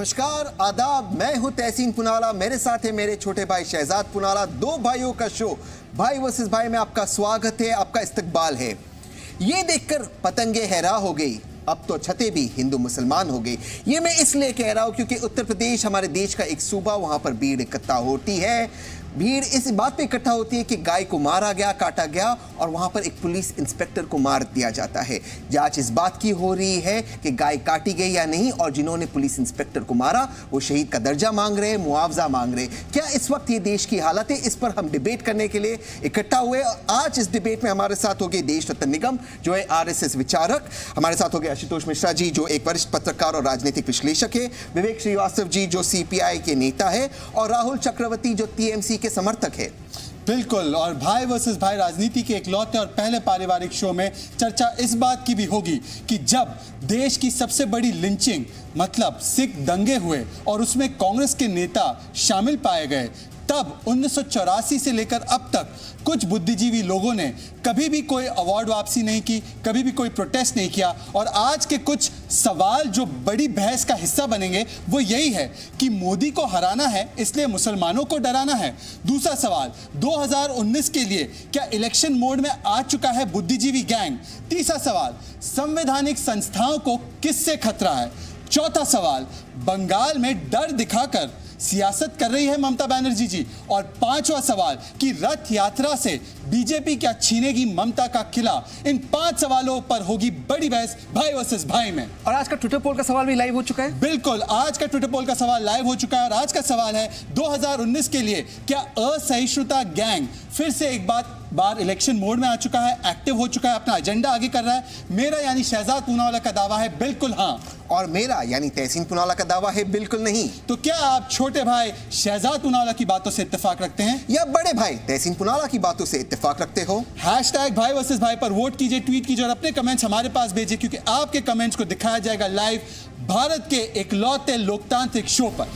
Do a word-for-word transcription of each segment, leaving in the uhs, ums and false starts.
नमस्कार, आदाब। मैं हूं तहसीन पुनाला, मेरे साथ है मेरे छोटे भाई शहजाद पुनाला। दो भाइयों का शो भाई वर्सेस भाई में आपका स्वागत है, आपका इस्तकबाल है। ये देखकर पतंगे हैरान हो गई, अब तो छतें भी हिंदू मुसलमान हो गई। ये मैं इसलिए कह रहा हूं क्योंकि उत्तर प्रदेश हमारे देश का एक सूबा, वहां पर भीड़ इकट्ठा होती है। भीड़ इस बात पे इकट्ठा होती है कि गाय को मारा गया, काटा गया और वहां पर एक पुलिस इंस्पेक्टर को मार दिया जाता है। जांच इस बात की हो रही है कि गाय काटी गई या नहीं, और जिन्होंने पुलिस इंस्पेक्टर को मारा वो शहीद का दर्जा मांग रहे हैं, मुआवजा मांग रहे हैं। क्या इस वक्त ये देश की हालत है? इस पर हम डिबेट करने के लिए इकट्ठा हुए। आज इस डिबेट में हमारे साथ हो गए देश रत्न निगम, जो है आरएसएस विचारक, हमारे साथ हो गए आशुतोष मिश्रा जी, जो एक वरिष्ठ पत्रकार और राजनीतिक विश्लेषक है, विवेक श्रीवास्तव जी, जो सीपीआई के नेता है, और राहुल चक्रवर्ती, जो टीएमसी के समर्थक है। बिल्कुल। और भाई वर्सेस भाई राजनीति के इकलौते और पहले पारिवारिक शो में चर्चा इस बात की भी होगी कि जब देश की सबसे बड़ी लिंचिंग मतलब सिख दंगे हुए और उसमें कांग्रेस के नेता शामिल पाए गए, तब उन्नीस सौ चौरासी से लेकर अब तक कुछ बुद्धिजीवी लोगों ने कभी भी कोई अवार्ड वापसी नहीं की, कभी भी कोई प्रोटेस्ट नहीं किया। और आज के कुछ सवाल जो बड़ी बहस का हिस्सा बनेंगे वो यही है कि मोदी को हराना है इसलिए मुसलमानों को डराना है। दूसरा सवाल, दो हज़ार उन्नीस के लिए क्या इलेक्शन मोड में आ चुका है बुद्धिजीवी गैंग? तीसरा सवाल, संवैधानिक संस्थाओं को किससे खतरा है? चौथा सवाल, बंगाल में डर दिखाकर सियासत कर रही है ममता बनर्जी जी। और पांचवा सवाल कि रथ यात्रा से बीजेपी क्या छीनेगी ममता का किला। इन पांच सवालों पर होगी बड़ी बहस भाई वर्सेस भाई में। और आज का ट्विटर पोल का सवाल भी लाइव हो चुका है। बिल्कुल, आज का ट्विटर पोल का सवाल लाइव हो चुका है और आज का सवाल है, दो हज़ार उन्नीस के लिए क्या असहिष्णुता गैंग फिर से एक बात बार इलेक्शन मोड में आ चुका है, एक्टिव हो चुका है, अपना एजेंडा आगे कर रहा है? मेरा यानी शहजाद पूनावाला का दावा है बिल्कुल हाँ, और मेरा यानी तहसीन पुनाला का दावा है बिल्कुल नहीं। तो क्या आप छोटे भाई शहजाद पूनावाला की बातों से इत्तेफाक रखते हैं या बड़े भाई तहसीन पुनाला की बातों से इत्तेफाक रखते हो? हैशटैग भाई वर्सेस भाई पर वोट कीजिए, ट्वीट कीजिए और अपने कमेंट्स हमारे पास भेजिए, क्योंकि आपके कमेंट्स को दिखाया जाएगा लाइव भारत के इकलौते लोकतांत्रिक शो पर।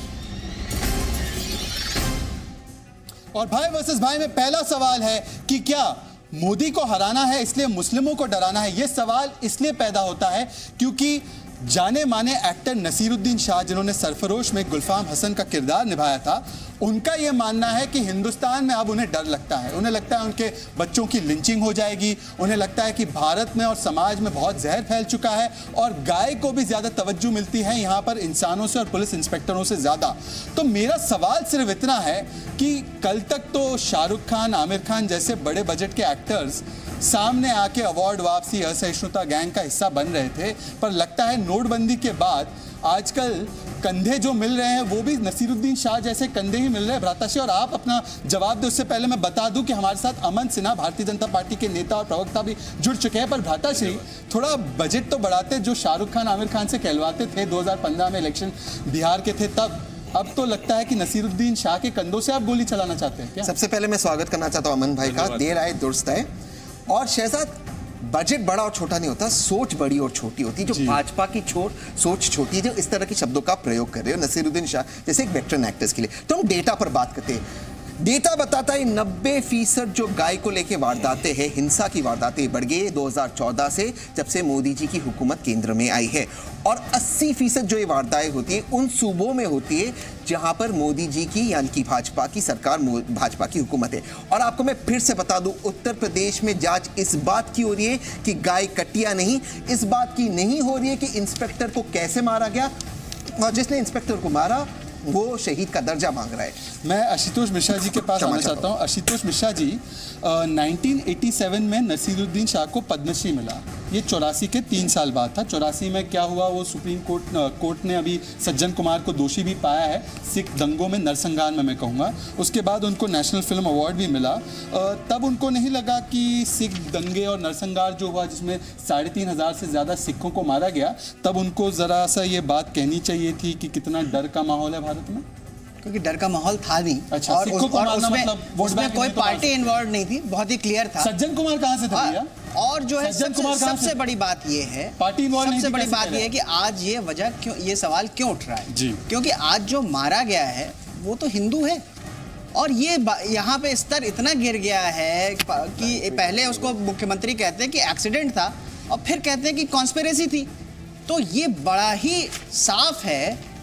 और भाई वर्सेस भाई में पहला सवाल है कि क्या मोदी को हराना है इसलिए मुस्लिमों को डराना है? यह सवाल इसलिए पैदा होता है क्योंकि जाने माने एक्टर नसीरुद्दीन शाह, जिन्होंने सरफरोश में गुलफाम हसन का किरदार निभाया था, उनका यह मानना है कि हिंदुस्तान में अब उन्हें डर लगता है। उन्हें लगता है उनके बच्चों की लिंचिंग हो जाएगी, उन्हें लगता है कि भारत में और समाज में बहुत जहर फैल चुका है और गाय को भी ज़्यादा तवज्जो मिलती है यहाँ पर इंसानों से और पुलिस इंस्पेक्टरों से ज़्यादा। तो मेरा सवाल सिर्फ इतना है कि कल तक तो शाहरुख खान, आमिर खान जैसे बड़े बजट के एक्टर्स सामने आके अवार्ड वापसी, असहिष्णुता गैंग का हिस्सा बन रहे थे, पर लगता है नोटबंदी के बाद आजकल कंधे जो मिल रहे हैं वो भी नसीरुद्दीन शाह जैसे कंधे ही मिल रहे हैं। भ्राताश्री, और आप अपना जवाब दें उससे पहले मैं बता दूं कि हमारे साथ अमन सिन्हा, भारतीय जनता पार्टी के नेता और प्रवक्ता भी जुड़ चुके हैं। पर भ्राताश्री, थोड़ा बजट तो बढ़ाते, जो शाहरुख खान आमिर खान से कहलवाते थे दो हज़ार पंद्रह में इलेक्शन बिहार के थे तब, अब तो लगता है कि नसीरुद्दीन शाह के कंधों से आप गोली चलाना चाहते हैं क्या? सबसे पहले मैं स्वागत करना चाहता हूं अमन भाई का। देर आए दुरुस्त है। और शहजाद, बजट बड़ा और छोटा नहीं होता, सोच बड़ी और छोटी होती है। जो भाजपा की छोट सोच छोटी है, जो इस तरह के शब्दों का प्रयोग कर रहे हो नसीरुद्दीन शाह जैसे एक वेटरन एक्टर्स के लिए। तो हम डेटा पर बात करते हैं। डेटा बताता है नब्बे फीसद जो गाय को लेके वारदातें हैं, हिंसा की वारदातें बढ़ गई दो हज़ार चौदह से, जब से मोदी जी की हुकूमत केंद्र में आई है। और अस्सी फीसद जो ये वारदातें होती है उन सूबों में होती है जहां पर मोदी जी की यानी कि भाजपा की सरकार, भाजपा की हुकूमत है। और आपको मैं फिर से बता दूं, उत्तर प्रदेश में जांच इस बात की हो रही है कि गाय कटिया नहीं, इस बात की नहीं हो रही है कि इंस्पेक्टर को कैसे मारा गया, और जिसने इंस्पेक्टर को मारा वो शहीद का दर्जा मांग रहा है। मैं आशुतोष मिश्रा जी के पास आना चाहता हूँ। Ashutosh Mishra ji, nineteen eighty seven में नसीरुद्दीन शाह को पद्मश्री मिला। ये चौरासी के तीन साल बाद था। चौरासी में क्या हुआ वो सुप्रीम कोर्ट कोर्ट ने अभी सज्जन कुमार को दोषी भी पाया है सिख दंगों में, नरसंहार में मैं कहूँगा। उसके बाद उनको नेशनल फिल्म अवार्ड भी मिला। तब उनको नहीं लगा कि सिख दंगे और नरसंहार जो हुआ जिसमें साढ़े तीन हज़ार से ज़्यादा सिखों को मारा गया, तब उनको ज़रा सा ये बात कहनी चाहिए थी कि कितना डर का माहौल है भारत में, क्योंकि डर का माहौल था नहीं। अच्छा, और, उस, और उसमें, मतलब उसमें कोई पार्टी इन्वॉल्व नहीं थी, बहुत ही क्लियर था। सज्जन कुमार कहाँ से थे भैया? और जो है सबसे, सबसे बड़ी बात ये है, पार्टी सबसे बड़ी बात ये है कि आज ये वजह क्यों, ये सवाल क्यों उठ रहा है जी? क्योंकि आज जो मारा गया है वो तो हिंदू है, और ये यहाँ पे स्तर इतना गिर गया है कि पहले उसको मुख्यमंत्री कहते हैं कि एक्सीडेंट था और फिर कहते हैं कि कॉन्स्पिरेसी थी। तो ये बड़ा ही साफ है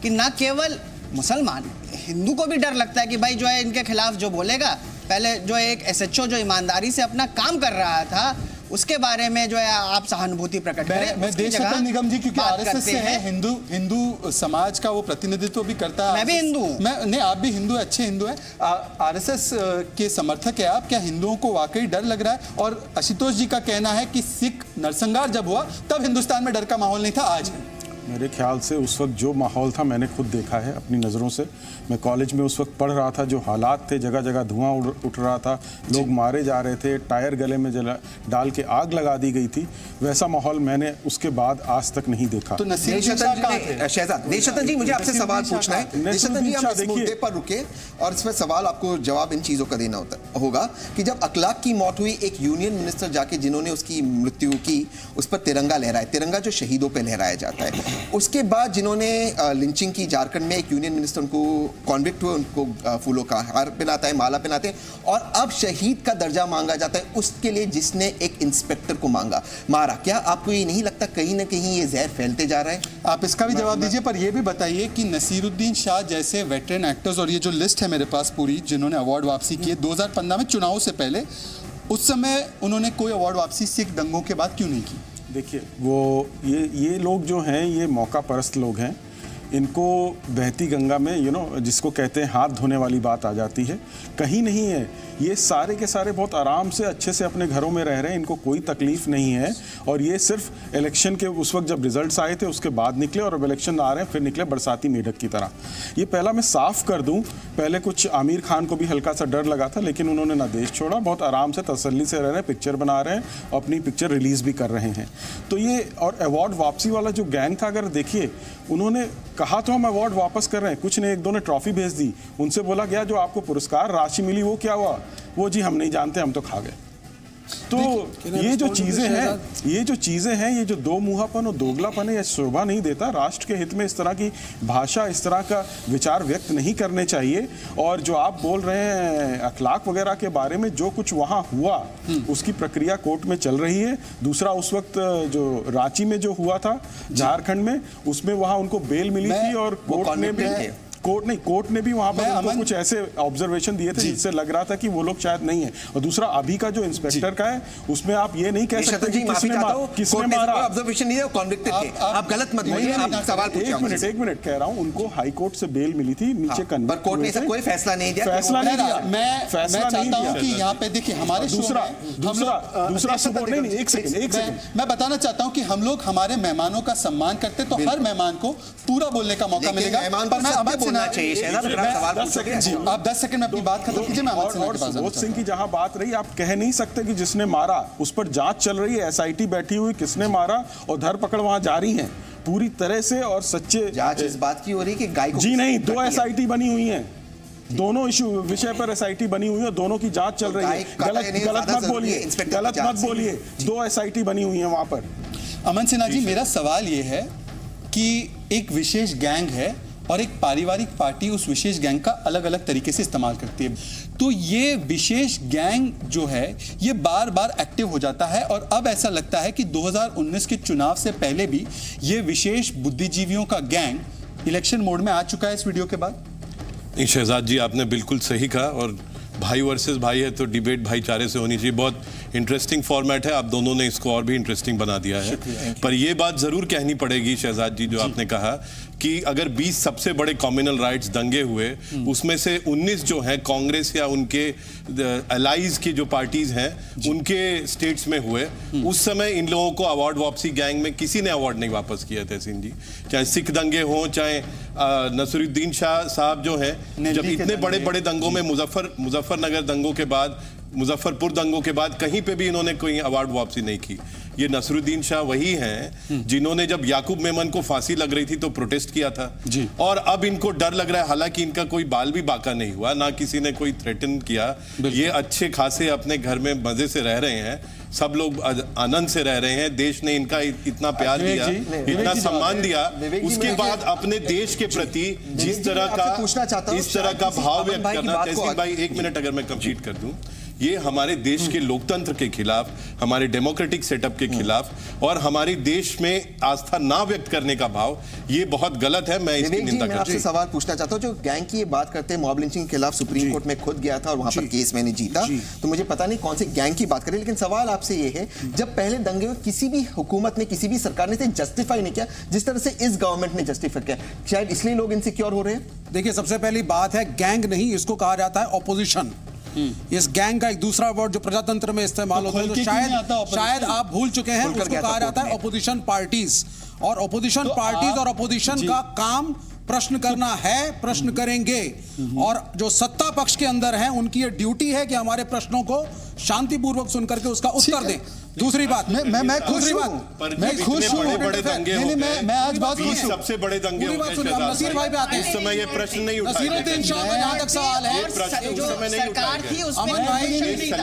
कि ना केवल मुसलमान, हिंदू को भी डर लगता है कि भाई जो है इनके खिलाफ जो बोलेगा, पहले जो है एक एसएचओ जो ईमानदारी से अपना काम कर रहा था उसके बारे में जो है आप सहानुभूति प्रकट करें। मैं, मैं देश सत्ता निगम जी, क्योंकि आरएसएस से है, हिंदू हिंदू समाज का वो प्रतिनिधित्व भी करता है। मैं भी हिंदू हूं। मैं नहीं, आप भी हिंदू है, अच्छे हिंदू है। आरएसएस के समर्थक है आप, क्या हिंदुओं को वाकई डर लग रहा है? और आशुतोष जी का कहना है कि सिख नरसंहार जब हुआ तब हिंदुस्तान में डर का माहौल नहीं था, आज है। मेरे ख्याल से उस वक्त जो माहौल था मैंने खुद देखा है अपनी नज़रों से। मैं कॉलेज में उस वक्त पढ़ रहा था, जो हालात थे, जगह जगह धुआं उठ रहा था, लोग मारे जा रहे थे, टायर गले में जला डाल के आग लगा दी गई थी। वैसा माहौल मैंने उसके बाद आज तक नहीं देखा। तो शहजाद नेशतन जी, मुझे आपसे सवाल पूछना है। नेशतन जी, हम इस मुद्दे पर रुके और इसमें सवाल आपको जवाब इन चीज़ों का देना होता होगा कि जब अखलाक की मौत हुई, एक यूनियन मिनिस्टर जाके जिन्होंने उसकी मृत्यु की, उस पर तिरंगा लहराया, तिरंगा जो शहीदों पर लहराया जाता है। उसके बाद जिन्होंने लिंचिंग की झारखंड में, एक यूनियन मिनिस्टर उनको कॉन्विक्ट हुए, उनको फूलों का हार पहनाता है, माला पहनाते हैं, और अब शहीद का दर्जा मांगा जाता है उसके लिए जिसने एक इंस्पेक्टर को मांगा मारा। क्या आपको ये नहीं लगता कहीं ना कहीं ये जहर फैलते जा रहा है? आप इसका भी जवाब दीजिए, पर ये भी बताइए कि नसीरुद्दीन शाह जैसे वेटरन एक्टर्स, और ये जो लिस्ट है मेरे पास पूरी, जिन्होंने अवार्ड वापसी किए दो हज़ार पंद्रह में चुनाव से पहले, उस समय उन्होंने कोई अवार्ड वापसी सिख दंगों के बाद क्यों नहीं की? देखिए, वो ये ये लोग जो हैं, ये मौका परस्त लोग हैं। इनको बहती गंगा में यू नो जिसको कहते हैं हाथ धोने वाली बात आ जाती है, कहीं नहीं है। ये सारे के सारे बहुत आराम से अच्छे से अपने घरों में रह रहे हैं, इनको कोई तकलीफ नहीं है। और ये सिर्फ इलेक्शन के उस वक्त जब रिजल्ट्स आए थे उसके बाद निकले, और अब इलेक्शन आ रहे हैं फिर निकले बरसाती मेढक की तरह। ये पहला मैं साफ कर दूं, पहले कुछ आमिर खान को भी हल्का सा डर लगा था, लेकिन उन्होंने ना देश छोड़ा, बहुत आराम से तसल्ली से रह रहे हैं, पिक्चर बना रहे हैं और अपनी पिक्चर रिलीज़ भी कर रहे हैं। तो ये और अवार्ड वापसी वाला जो गैंग था, अगर देखिए, उन्होंने कहा तो हम अवार्ड वापस कर रहे हैं, कुछ ने एक दो ने ट्रॉफी भेज दी, उनसे बोला गया जो आपको पुरस्कार राशि मिली वो क्या हुआ? वो जी हम नहीं जानते, हम तो खा गए। तो ये जो चीजें हैं, ये जो चीजें हैं, ये जो दो मुहापन और दोगलापन है, ये शोभा नहीं देता। राष्ट्र के हित में इस तरह की भाषा, इस तरह का विचार व्यक्त नहीं करने चाहिए। और जो आप बोल रहे हैं अखलाक वगैरह के बारे में, जो कुछ वहाँ हुआ उसकी प्रक्रिया कोर्ट में चल रही है। दूसरा, उस वक्त जो रांची में जो हुआ था झारखंड में, उसमें वहाँ उनको बेल मिली थी और कोर्ट ने भी कोर्ट नहीं कोर्ट ने भी वहां पर उनको कुछ ऐसे ऑब्जर्वेशन दिए थे जिससे लग रहा था कि वो लोग शायद नहीं है। और दूसरा, अभी का जो इंस्पेक्टर का है, उसमें आप ये नहीं कह सकते कि किसने मारा, किसने मारा। ऑब्जर्वेशन नहीं है, कॉन्विक्टेड थे। आप गलत मत बोलिए, आप सवाल पूछिए। एक मिनट एक मिनट कह रहा हूं, उनको हाई कोर्ट से बेल मिली थी, नीचे पर कोर्ट ने ऐसा कोई फैसला नहीं दिया। फैसला नहीं दिया। मैं फैसला चाहता हूं कि यहां पे देखिए, हमारे दूसरा दूसरा दूसरा सपोर्ट नहीं, एक सेकंड एक सेकंड मैं बताना चाहता हूं कि हम लोग हमारे मेहमानों का सम्मान करते, तो हर मेहमान को पूरा बोलने का मौका मिलेगा। पर मैं अमन बोलना चाहिए, दस सेकंड आप दस सेकंड में अपनी बात खत्म कीजिए। मैं और सुबोध सिंह की जहां बात रही, आप कह नहीं सकते कि जिसने मारा, उस पर जांच चल रही है, एसआईटी बैठी हुई, किसने मारा और धरपकड़ वहां जारी है पूरी तरह से। और सच्चे जांच इस बात की हो रही कि गाय को जी नहीं, दो एसआईटी बनी हुई हैं, दोनों इशू विषय पर एसआईटी बनी हुई है, दोनों की जांच चल रही है। गलत गलत मत बोलिए, गलत मत बोलिए, दो एसआईटी बनी हुई है वहां पर। अमन सिन्हा जी, मेरा सवाल ये है कि एक विशेष गैंग है और एक पारिवारिक पार्टी उस विशेष गैंग का अलग अलग तरीके से इस्तेमाल करती है। तो ये विशेष गैंग जो है, ये बार बार एक्टिव हो जाता है, और अब ऐसा लगता है कि दो हज़ार उन्नीस के चुनाव से पहले भी ये विशेष बुद्धिजीवियों का गैंग इलेक्शन मोड में आ चुका है इस वीडियो के बाद। शहजाद जी, आपने बिल्कुल सही कहा, और भाई वर्सेस भाई है तो डिबेट भाईचारे से होनी चाहिए। बहुत इंटरेस्टिंग फॉर्मेट है, आप दोनों ने इसको और भी इंटरेस्टिंग बना दिया है। पर यह बात जरूर कहनी पड़ेगी शहजाद जी, जो आपने कहा कि अगर बीस सबसे बड़े कम्युनल राइट्स दंगे हुए, उसमें से उन्नीस जो हैं कांग्रेस या उनके अलाइज की जो पार्टीज हैं उनके स्टेट्स में हुए, उस समय इन लोगों को अवार्ड वापसी गैंग में किसी ने अवार्ड नहीं वापस किया था सिंह जी। चाहे सिख दंगे हों, चाहे नसरुद्दीन शाह साहब जो हैं, जब इतने बड़े बड़े दंगों में मुजफ्फर मुजफ्फरनगर दंगों के बाद, मुजफ्फरपुर दंगों के बाद कहीं पे भी इन्होंने कोई अवार्ड वापसी नहीं की। ये नसरुद्दीन शाह वही हैं जिन्होंने जब याकूब मेमन को फांसी लग रही थी तो प्रोटेस्ट किया था जी। और अब इनको डर लग रहा है, हालांकि इनका कोई बाल भी बाका नहीं हुआ, ना किसी ने कोई थ्रेटन किया। ये अच्छे खासे अपने घर में मजे से रह रहे हैं, सब लोग आनंद से रह रहे हैं। देश ने इनका इतना प्यार दिया, इतना सम्मान दिया, उसके बाद अपने देश के प्रति जिस तरह का इस तरह का भाव व्यक्त करना। तहसीन भाई, एक मिनट अगर मैं कंप्लीट कर दूं, ये हमारे देश के लोकतंत्र के खिलाफ, हमारे डेमोक्रेटिक सेटअप के खिलाफ और हमारे देश में आस्था ना व्यक्त करने का भाव, ये बहुत गलत है। मैं इसकी निंदा करता हूं। आपसे सवाल पूछना चाहता हूं, जो गैंग की ये बात करते हैं, मॉब लिंचिंग के खिलाफ सुप्रीम कोर्ट में खुद गया था और वहां पर केस मैंने जीता, तो मुझे पता नहीं कौन से गैंग की बात करें, लेकिन सवाल आपसे ये है, जब पहले दंगे में किसी भी हुकूमत ने, किसी भी सरकार ने जस्टिफाई नहीं किया जिस तरह से इस गवर्नमेंट ने जस्टिफाई किया, शायद इसलिए लोग इनसिक्योर हो रहे हैं। देखिए, सबसे पहली बात है, गैंग नहीं, इसको कहा जाता है ऑपोजिशन। इस गैंग का एक दूसरा वर्ड जो प्रजातंत्र में इस्तेमाल होता है, तो शायद शायद आप भूल चुके हैं, उसको कहा जाता है ऑपोजिशन पार्टीज। और ऑपोजिशन पार्टीज और ऑपोजिशन का काम प्रश्न करना है, प्रश्न करेंगे, और जो सत्ता पक्ष के अंदर हैं उनकी ये ड्यूटी है कि हमारे प्रश्नों को शांतिपूर्वक सुनकर के उसका उत्तर दें। दूसरी बात, मैं मैं मैं खुश हूं, मैं खुश हूं, बड़े बड़े दंगे नहीं मैं मैं आज बात खुश हूं, सबसे बड़े दंगे हो गए। नसीर भाई पे आते हैं। इस समय ये प्रश्न नहीं उठाया। नसीरुद्दीन शाह का जहां तक सवाल है, जो सरकार थी उसमें अमन भाई,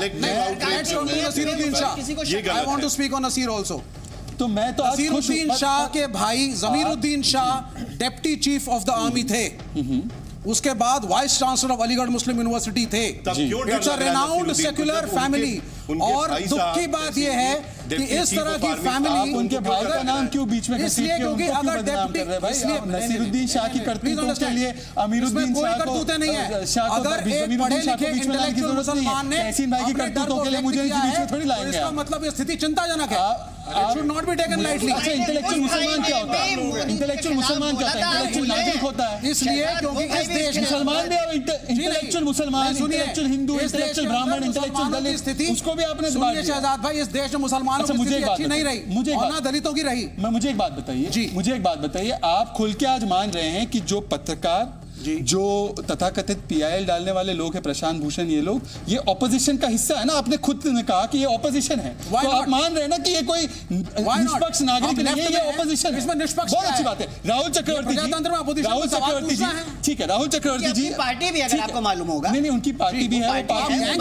Naseeruddin Shah, I want to speak on Naseer also. तो मैं तो नसीरुद्दीन शाह के भाई Zameeruddin Shah deputy chief of the army थे, उसके बाद vice chancellor of Aligarh Muslim University थे। It's a renowned secular family. और दुख की बात यह है कि इस तरह की फैमिली, उनके भाई का नाम क्यों बीच में, इसलिए क्योंकि अगर डिप्टी, इसलिए नसीरुद्दीन शाह की करतूतों के लिए अमीरुद्दीन शाह को करतूतें नहीं है। अगर एक पढ़े लिखे इंटेलेक्चुअल मुसलमान ने तहसीन भाई की करतूतों के लिए मुझे बीच में थोड़ी लाएंगे, इसका मतलब ये स्थिति चिंताजनक है। It should not be taken lightly. अच्छा, इंटेलेक्चुअल मुसलमान क्या होता है? इंटेलेक्चुअल मुसलमान क्या होता है? इंटेलेक्चुअल नागरिक होता है। इसलिए क्योंकि इस देश में मुसलमान भी और इंटेलेक्चुअल मुसलमान, इंटेलेक्चुअल हिंदू, इंटेलेक्चुअल ब्राह्मण, इंटेलेक्चुअल दलित, उसको भी आपने सुनिए शहजाद भाई, इस देश में मुसलमानों की स्थिति अच्छी नहीं रही, मुझे और ना दलितों की रही। मैं मुझे एक बात बताइए जी, मुझे एक बात बताइए, आप खुल के आज मान रहे हैं कि जो पत्रकार, जो तथाकथित पीआईएल डालने वाले लोग हैं, प्रशांत भूषण, ये लोग, ये ऑपोजिशन का हिस्सा है ना? आपने खुद ने कहा कि ये ऑपोजिशन है, तो आप मान रहे हैं ना कि ये कोई निष्पक्ष नागरिक नहीं है, ये ऑपोजिशन है। इसमें निष्पक्ष बहुत अच्छी बात है। राहुल चक्रवर्ती जी, राहुल चक्रवर्ती जी, ठीक है, राहुल चक्रवर्ती जी, पार्टी भी अगर आपको मालूम होगा, नहीं नहीं उनकी पार्टी भी है, पार्टी में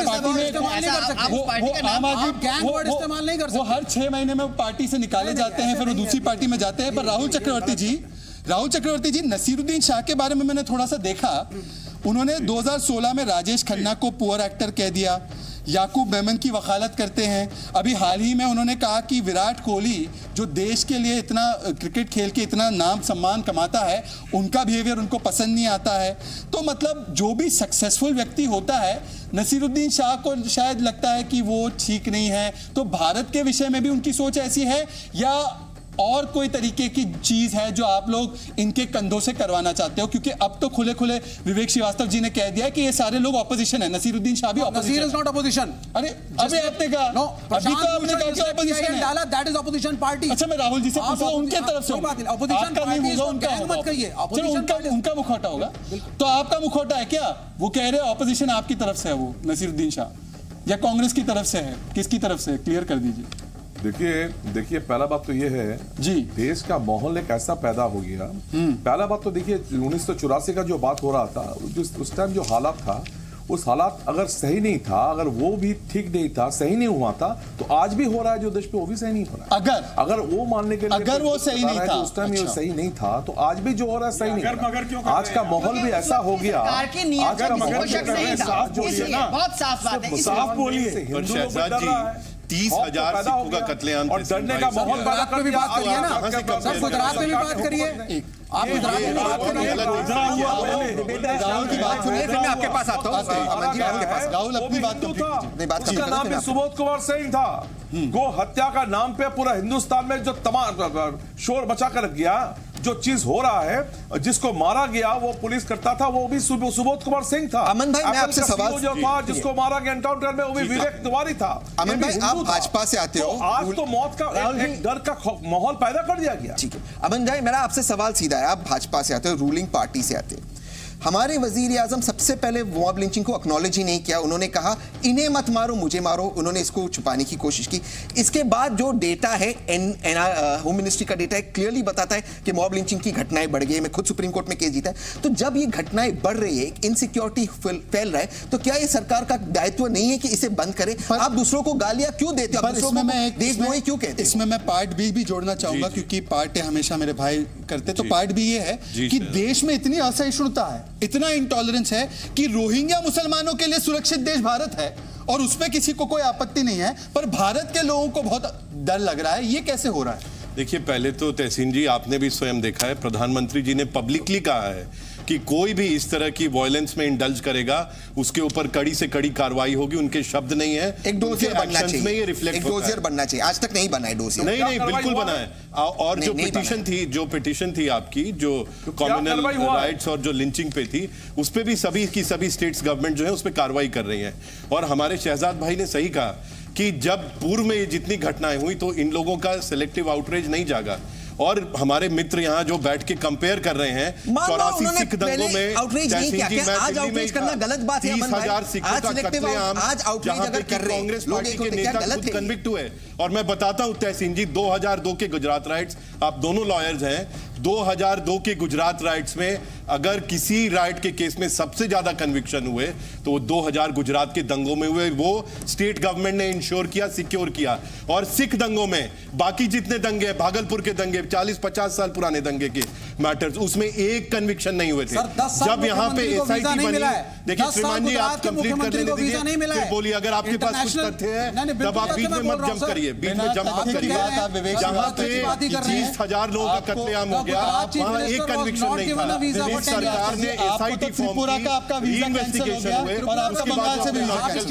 वो हर छह महीने में पार्टी से निकाले जाते हैं, फिर वो दूसरी पार्टी में जाते हैं। पर राहुल चक्रवर्ती जी, राहुल चक्रवर्ती जी, नसीरुद्दीन शाह के बारे में मैंने थोड़ा सा देखा, उन्होंने दो हज़ार सोलह में राजेश खन्ना को पुअर एक्टर कह दिया, याकूब मेमन की वकालत करते हैं। अभी हाल ही में उन्होंने कहा कि विराट कोहली, जो देश के लिए इतना क्रिकेट खेल के इतना नाम सम्मान कमाता है, उनका बिहेवियर उनको पसंद नहीं आता है। तो मतलब जो भी सक्सेसफुल व्यक्ति होता है, नसीरुद्दीन शाह को शायद लगता है कि वो ठीक नहीं है। तो भारत के विषय में भी उनकी सोच ऐसी है, या और कोई तरीके की चीज है जो आप लोग इनके कंधों से करवाना चाहते हो? क्योंकि अब तो खुले खुले विवेक श्रीवास्तव जी ने कह दिया है कि ये सारे लोग ऑपोजिशन है, नसीरुद्दीन शाह भी ऑपोजिशन है। Not opposition. अरे अभी आपने कहा, नो, अभी तो आपने कहा कि ऑपोजिशन है, डाला, दैट इज ऑपोजिशन पार्टी। अच्छा, मैं राहुल जी से पूछ रहा हूं, उनके तरफ से ऑपोजिशन का नहीं होगा, उनका मत कहिए, चलो उनका उनका मुखौटा होगा, तो आपका मुखौटा है क्या? वो कह रहे हैं ऑपोजिशन आपकी तरफ से है, वो नसीरुद्दीन शाह, या कांग्रेस की तरफ से है? किसकी तरफ से? क्लियर कर दीजिए। देखिए देखिए पहला बात तो ये है जी, देश का माहौल एक ऐसा पैदा हो गया। पहला बात तो देखिए, उन्नीस सौ चौरासी का जो बात हो रहा था, जिस उस टाइम जो हालात था, उस हालात अगर सही नहीं था, अगर वो भी ठीक नहीं था, सही नहीं हुआ था, तो आज भी हो रहा है जो देश पे, वो भी सही नहीं हो रहा है। अगर अगर वो मानने के लिए अगर वो सही नहीं था, उस टाइम अच्छा। सही नहीं था, तो आज भी जो हो रहा है सही नहीं। आज का माहौल भी ऐसा हो गया, बहुत साफ बात है, साफ बोलिए, तीस हजार सिखों का कत्लेआम और डरने का माहौल पैदा कर भी बात करिए ना, सब गुजरात में भी बात करिए, आप गुजरात में बात करिए, राहुल की बात सुनिए, फिर मैं आपके पास आता हूँ। आपके पास राहुल अपनी बात था, उसका नाम भी सुबोध कुमार सिंह था। गो हत्या का नाम पे पूरा हिंदुस्तान में जो तमाम शोर बचा कर रख गया, जो चीज हो रहा है, जिसको मारा गया वो पुलिस करता था, वो भी सुबोध कुमार सिंह था। अमन भाई, मैं आपसे सवाल जो था, जिसको मारा गया एनकाउंटर में, वो भी विवेक तिवारी था। अमन भाई, आप भाजपा से आते हो, आज तो मौत का एक डर का माहौल पैदा कर दिया गया। ठीक है अमन भाई, मेरा आपसे सवाल सीधा है, आप भाजपा से आते हो, रूलिंग पार्टी से आते हो। हमारे वजीर आजम सबसे पहले मॉब लिंचिंग को एक्नॉलेज ही नहीं किया, उन्होंने कहा इन्हें मत मारो मुझे मारो, उन्होंने इसको छुपाने की कोशिश की। इसके बाद जो डेटा है, एन, एन, होम मिनिस्ट्री का डेटा है, क्लियरली बताता है कि मॉब लिंचिंग की घटनाएं बढ़ गई। मैं खुद सुप्रीम कोर्ट में केस जीता है। तो जब ये घटनाएं बढ़ रही है, इनसिक्योरिटी फैल रहा है, तो क्या ये सरकार का दायित्व नहीं है कि इसे बंद करे? आप दूसरों को गालियां क्यों देते हो, देशद्रोही क्यों कहते हो? इसमें मैं पार्ट बी भी जोड़ना चाहूंगा, क्योंकि पार्ट ए हमेशा मेरे भाई करते, तो पार्ट बी ये है कि देश में इतनी असहिष्णुता है, इतना इंटॉलरेंस है कि रोहिंग्या मुसलमानों के लिए सुरक्षित देश भारत है, और उसमें किसी को कोई आपत्ति नहीं है, पर भारत के लोगों को बहुत डर लग रहा है। ये कैसे हो रहा है? देखिए, पहले तो तहसीन जी, आपने भी स्वयं देखा है, प्रधानमंत्री जी ने पब्लिकली कहा है कि कोई भी इस तरह की वायलेंस में इंडल्ज करेगा उसके ऊपर कड़ी से कड़ी कार्रवाई होगी। उनके शब्द नहीं है, एक डोजियर बनना चाहिए, में ये रिफ्लेक्ट एक डोजियर बनना चाहिए। आज तक नहीं बना है डोजियर। नहीं नहीं, बिल्कुल बना है। और जो पिटीशन थी जो पिटीशन थी आपकी, जो कम्युनल राइट्स और जो लिंचिंग पे थी, उस पे भी सभी की सभी स्टेट्स गवर्नमेंट जो है उस पे कार्रवाई कर रही है। और हमारे शहजाद भाई ने सही कहा कि जब पूर्व में ये जितनी घटनाएं हुई तो इन लोगों का सिलेक्टिव आउटरीच नहीं जागा। और हमारे मित्र यहाँ जो बैठ के कंपेयर कर रहे हैं चौरासी सिख दंगों में आउटरीच नहीं किया। क्या आज आउटरीच करना गलत बात है? तीस हजार सिखों का कत्लेआम आज आउटरीच अगर कर रहे हैं कांग्रेस पार्टी के नेता खुद कन्विक्ट हुए। और मैं बताता हूं तहसीन जी, दो हज़ार दो के गुजरात राइट्स, आप दोनों लॉयर्स हैं, दो हज़ार दो के गुजरात राइट्स में अगर किसी राइट के केस में सबसे ज्यादा कन्विक्शन हुए तो वो दो हज़ार गुजरात के दंगों में हुए। वो स्टेट गवर्नमेंट ने इंश्योर किया, सिक्योर किया। और सिख दंगों में बाकी जितने दंगे, भागलपुर के दंगे, चालीस पचास साल पुराने दंगे के मैटर्स, उसमें एक कन्विक्शन नहीं हुए थे। जब यहाँ पे एसआईटी बनी, देखिए श्रीमान जी, आप कंप्लीट करने दीजिए, बोलिए। अगर आपके पास कुछ तथ्य है तब आप बीच में मत जंप करिए, बीच में जंप मत करिए। जहाँ पे तीस हजार लोगों का कत्लेआम हो गया, वहाँ एक कन्विक्शन नहीं था। सरकार ने एसआईटी फॉर्म की, इन्वेस्टिगेशन हुए और आपका बंगाल से भी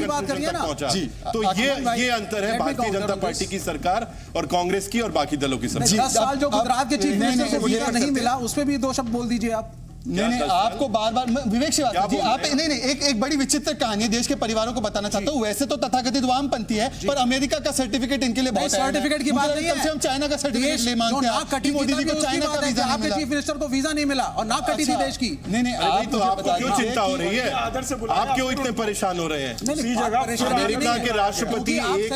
पहुंचा। तो ये ये अंतर है भारतीय जनता पार्टी की सरकार और कांग्रेस की और बाकी दलों की सरकार। दस साल जो गुजरात के चीफ मिनिस्टर को वीजा नहीं मिला, उसमें भी दो शब्द बोल दीजिए आप। नहीं नहीं, आपको बार बार विवेक से बात जी, आप नहीं नहीं एक एक बड़ी विचित्र कहानी है, देश के परिवारों को बताना चाहता हूँ। वैसे तो तथाकथित वामपंथी है, पर अमेरिका का सर्टिफिकेट इनके लिए बहुत सर्टिफिकेट की बात नहीं है। कम से हम चाइना का सर्टिफिकेट ले मांगते हैं। मोदी जी को चाइना का वीजा, आपके चीफ मिनिस्टर को वीजा नहीं मिला और ना कटी थी देश की। नहीं नहीं, आप तो आपको क्यों चिंता हो रही है? आप क्यों इतने परेशान हो रहे हैं? अमेरिका के राष्ट्रपति एक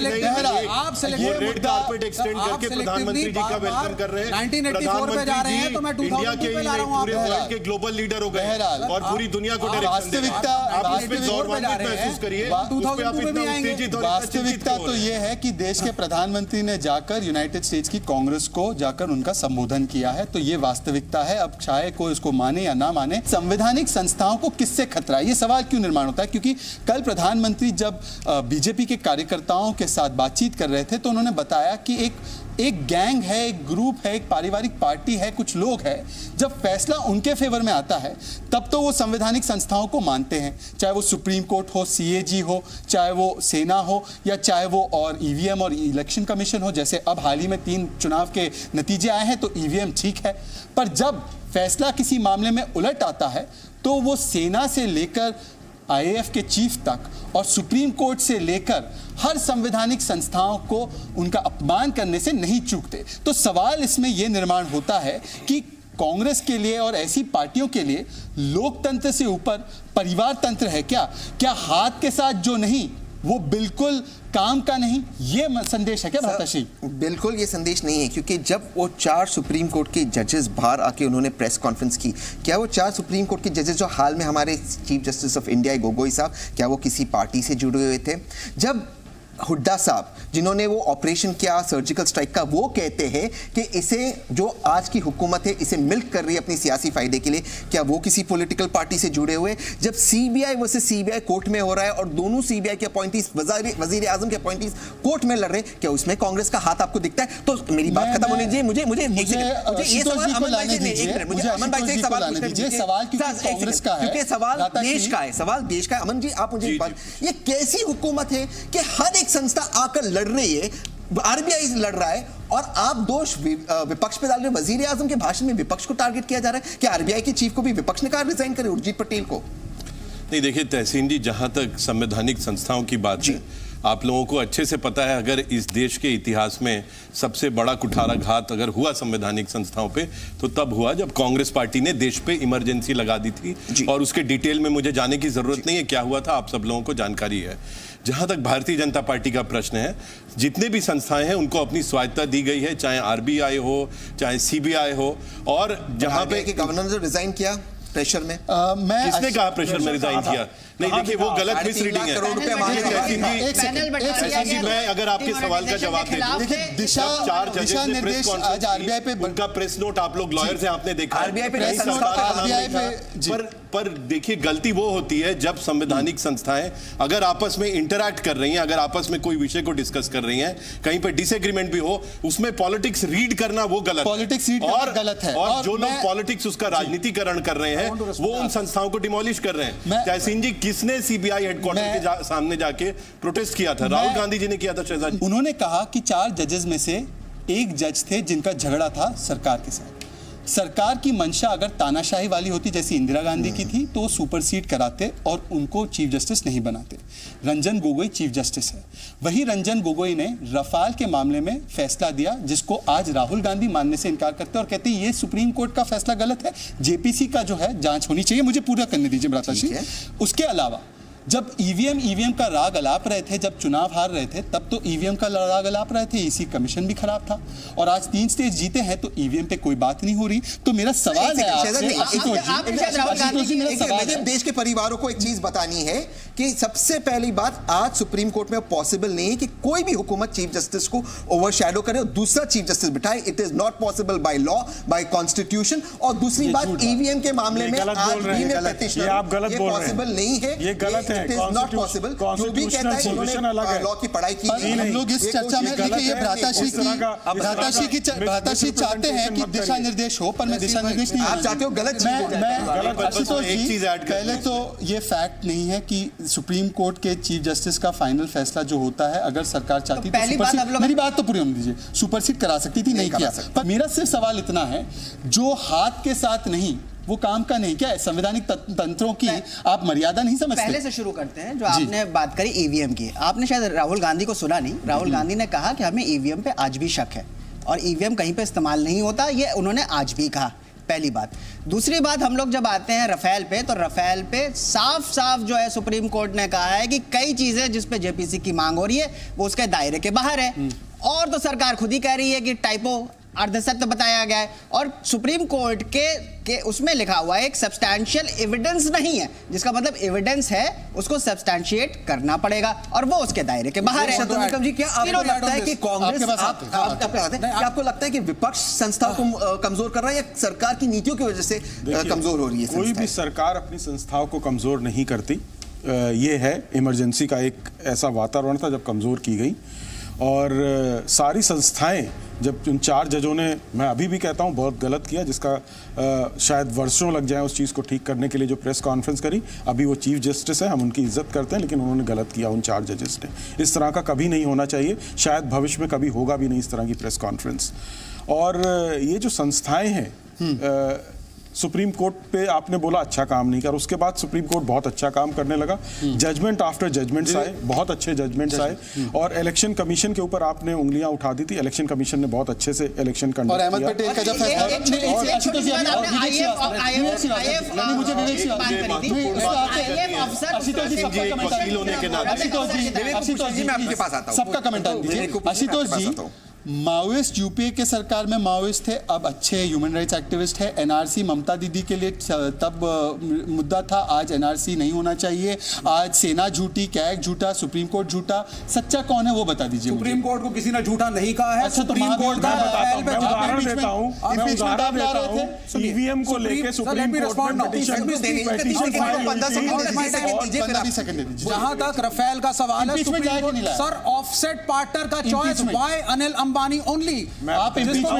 रेड कार्पेट एक्सटेंड करके प्रधानमंत्री जी का वेलकम कर रहे हैं। प्रधानमंत्री जी इंडिया के पूरे वर्ल्ड के ग्लोबल लीडर हो गए और पूरी दुनिया को वास्तविकता महसूस करिए। वास्तविकता तो ये है कि देश के प्रधानमंत्री ने जाकर यूनाइटेड स्टेट्स की कांग्रेस को जाकर उनका संबोधन किया है। तो ये वास्तविकता है। अब चाहे कोई इसको माने या ना माने, संवैधानिक संस्थाओं को किससे खतरा है? ये सवाल क्यों निर्माण होता है? क्योंकि कल प्रधानमंत्री जब बीजेपी के कार्यकर्ताओं के साथ बातचीत कर रहे थे तो उन्होंने बताया कि एक एक गैंग है, एक ग्रुप है, एक पारिवारिक पार्टी है, कुछ लोग हैं। जब फैसला उनके फेवर में आता है तब तो वो संवैधानिक संस्थाओं को मानते हैं, चाहे वो सुप्रीम कोर्ट हो, सीएजी हो, चाहे वो सेना हो, या चाहे वो और ईवीएम और इलेक्शन कमीशन हो। जैसे अब हाल ही में तीन चुनाव के नतीजे आए हैं तो ईवीएम ठीक है, पर जब फैसला किसी मामले में उलट आता है तो वो सेना से लेकर आईएएफ के चीफ तक और सुप्रीम कोर्ट से लेकर हर संवैधानिक संस्थाओं को उनका अपमान करने से नहीं चूकते। तो सवाल इसमें यह निर्माण होता है कि कांग्रेस के लिए और ऐसी पार्टियों के लिए लोकतंत्र से ऊपर परिवार तंत्र है क्या? क्या हाथ के साथ जो नहीं वो बिल्कुल काम का नहीं? ये संदेश है क्या भ्राताश्री? बिल्कुल ये संदेश नहीं है, क्योंकि जब वो चार सुप्रीम कोर्ट के जजेस बाहर आके उन्होंने प्रेस कॉन्फ्रेंस की, क्या वो चार सुप्रीम कोर्ट के जजेस जो हाल में हमारे chief justice of India Gogoi साहब, क्या वो किसी पार्टी से जुड़े हुए थे? जब हुड्डा साहब जिन्होंने वो ऑपरेशन किया सर्जिकल स्ट्राइक का, वो कहते हैं कि इसे जो आज की हुकूमत है इसे मिल्क कर रही है अपनी सियासी फायदे के लिए, क्या वो किसी पॉलिटिकल पार्टी से जुड़े हुए? जब सीबीआई वर्सेस सीबीआई कोर्ट में हो रहा है और दोनों सीबीआई के अपॉइंटीज वजीर आजम के अपॉइंटीज कोर्ट में लड़ रहे हैं, क्या उसमें कांग्रेस का हाथ आपको दिखता है? तो मेरी बात खत्म होनी चाहिए। मुझे मुझे मुझे ये सवाल अमन भाई से मुझे अमन भाई से एक सवाल पूछना है, सवाल कांग्रेस का है, क्योंकि सवाल देश का है, सवाल देश का है। अमन जी आप मुझे एक बात, ये कैसी हुकूमत है कि हर एक संस्था आकर लड़ रही है, आरबीआई लड़ रहा है और आप दोष विपक्ष पे डाल रहे हैं? वजीर आजम के भाषण में विपक्ष को टारगेट किया जा रहा है कि आरबीआई के चीफ को भी विपक्ष ने कहा रिजाइन करे, उर्जित पटेल को। नहीं देखिए तहसीन जी, जहां तक संवैधानिक संस्थाओं की बात है, आप लोगों को अच्छे से पता है अगर इस देश के इतिहास में सबसे बड़ा कुठाराघात अगर हुआ संवैधानिक संस्थाओं पे तो तब हुआ जब कांग्रेस पार्टी ने देश पे इमरजेंसी लगा दी थी। और उसके डिटेल में मुझे जाने की जरूरत नहीं है, क्या हुआ था आप सब लोगों को जानकारी है। जहां तक भारतीय जनता पार्टी का प्रश्न है, जितने भी संस्थाएं हैं उनको अपनी स्वायत्ता दी गई है, चाहे आरबीआई हो चाहे सीबीआई हो। और जहां पे गवर्नर ने रिजाइन किया प्रेशर में, आ, मैं किसने कहा प्रेशर में रिजाइन किया? नहीं देखिए वो गलत मिसरीडिंग है। मैं अगर आपके सवाल का जवाब दे दूं, देखिए दिशा दिशा निर्देश आज आरबीआई पे उनका प्रेस नोट आप लोग लॉयर्स हैं, आपने देखा आरबीआई पे प्रेस नोट आरबीआई पे पर पर देखिए गलती वो होती है जब संवैधानिक संस्थाएं अगर आपस में इंटरैक्ट कर रही हैं, अगर आपस में कोई विषय को डिस्कस कर रही हैं, कहीं पे डिसएग्रीमेंट भी हो, उसमें पॉलिटिक्स रीड करना वो गलत पॉलिटिक्स रीड और गलत है। और, और जो मैं... लोग पॉलिटिक्स उसका राजनीतिकरण कर रहे हैं वो उन संस्थाओं को डिमोलिश कर रहे हैं। जयसिंह जी, किसने सीबीआई हेडक्वार्टर के जा, सामने जाके प्रोटेस्ट किया था? राहुल गांधी जी ने किया था शहजाद। उन्होंने कहा कि चार जजेस में से एक जज थे जिनका झगड़ा था सरकार के साथ। सरकार की मंशा अगर तानाशाही वाली होती जैसी इंदिरा गांधी की थी तो सुपरसीड कराते और उनको चीफ जस्टिस नहीं बनाते। रंजन गोगोई चीफ जस्टिस है। वही रंजन गोगोई ने रफाल के मामले में फैसला दिया जिसको आज राहुल गांधी मानने से इनकार करते और कहते हैं ये सुप्रीम कोर्ट का फैसला गलत है, जेपीसी का जो है जांच होनी चाहिए। मुझे पूरा करने दीजिए ममता जी। उसके अलावा जब ईवीएम ईवीएम का राग अलाप रहे थे, जब चुनाव हार रहे थे, तब तो ईवीएम का राग अलाप रहे थे, ईसी कमीशन भी खराब था। और आज तीन स्टेज जीते हैं तो ईवीएम पे कोई बात नहीं हो रही। तो मेरा सवाल है आपसे, देश के परिवारों को एक चीज बतानी है कि सबसे पहली बात आज सुप्रीम कोर्ट में पॉसिबल नहीं है कि कोई भी हुकूमत चीफ जस्टिस को ओवरशैडो करे और दूसरा चीफ जस्टिस बिठाए। It is not possible by law, by constitution. और दूसरी बात ईवीएम के मामले में आज भी आप गलत बोल रहे हैं, पॉसिबल नहीं है, ये गलत है। It is not possible। जो भी कहता है इन्होंने लॉ की पढ़ाई की नहीं। हम लोग इस चर्चा में देखिए ये भ्राताश्री की भ्राताश्री की भ्राताश्री चाहते हैं कि दिशा निर्देश हो, पर मैं दिशा निर्देश नहीं, आप चाहते हो गलत चीज हो जाए। आशुतोष जी, पहले तो ये फैक्ट नहीं है कि सुप्रीम कोर्ट के चीफ जस्टिस का फाइनल फैसला जो होता है अगर सरकार चाहती तो सुपरसीड, मेरी बात तो पूरी होने दीजिए, सुपरसीड करा सकती थी, नहीं किया। पर मेरा सिर्फ सवाल इतना है, जो हाथ के साथ नहीं वो काम का नहीं, क्या है संवैधानिक तंत्रों की आप मर्यादा नहीं समझते? पहले से शुरू करते हैं। जो आपने बात करी ईवीएम की, आपने शायद राहुल गांधी को सुना नहीं। राहुल गांधी ने कहा कि हमें ईवीएम पे आज भी शक है और ईवीएम कहीं पे इस्तेमाल नहीं होता, ये उन्होंने आज भी कहा। पहली बात। दूसरी बात, हम लोग जब आते हैं रफेल पे, तो रफेल पे साफ साफ जो है सुप्रीम कोर्ट ने कहा है कि कई चीजें जिस पे जेपीसी की मांग हो रही है वो उसके दायरे के बाहर है। और तो सरकार खुद ही कह रही है कि टाइपो अर्धसत्य बताया गया है और सुप्रीम कोर्ट के के उसमें लिखा हुआ है एक सब्सटैंशियल एविडेंस नहीं है, जिसका मतलब एविडेंस है उसको सब्सटैंशिएट करना पड़ेगा और वो उसके दायरे के बाहर है। जी, क्या आपको लगता है कि कांग्रेस आप, आप, आप, क्या आपको लगता है कि विपक्ष संस्था को कमजोर कर रहा है या सरकार की नीतियों की वजह से कमजोर हो रही है? कोई भी सरकार अपनी संस्थाओं को कमजोर नहीं करती। ये है इमरजेंसी का एक ऐसा वातावरण था जब कमजोर की गई और सारी संस्थाएं जब उन चार जजों ने, मैं अभी भी कहता हूं बहुत गलत किया, जिसका आ, शायद वर्षों लग जाए उस चीज़ को ठीक करने के लिए, जो प्रेस कॉन्फ्रेंस करी। अभी वो चीफ जस्टिस है, हम उनकी इज्जत करते हैं, लेकिन उन्होंने गलत किया उन चार जजेस ने। इस तरह का कभी नहीं होना चाहिए, शायद भविष्य में कभी होगा भी नहीं इस तरह की प्रेस कॉन्फ्रेंस। और ये जो संस्थाएं हैं, सुप्रीम कोर्ट पे आपने बोला अच्छा काम नहीं कर, उसके बाद सुप्रीम कोर्ट बहुत अच्छा काम करने लगा। जजमेंट आफ्टर जजमेंट्स आए, बहुत अच्छे जजमेंट्स आए। और इलेक्शन कमीशन के ऊपर आपने उंगलियां उठा दी थी, इलेक्शन कमीशन ने बहुत अच्छे से इलेक्शन कंडक्ट किया। और अहमद पटेल का जब फैसला, सबका कमेंट दीजिए। आशुतोष जी, माओइस्ट यूपीए के सरकार में माओइस्ट थे, अब अच्छे ह्यूमन राइट्स एक्टिविस्ट है। एनआरसी ममता दीदी के लिए तब मुद्दा था, आज एनआरसी नहीं होना चाहिए। आज सेना झूठी, कैग झूठा, सुप्रीम कोर्ट झूठा, सच्चा कौन है वो बता दीजिए। सुप्रीम कोर्ट को किसी ने झूठा नहीं कहा है। अच्छा, सुप्रीम कोर्ट का उदाहरण देता हूं, मैं उदाहरण देता हूं, ईवीएम को लेके सुप्रीम कोर्ट में पिटीशन जहां तक रफेल का सवाल है, सर ऑफसेट पार्टनर का choice, why Anil Ambani only? आप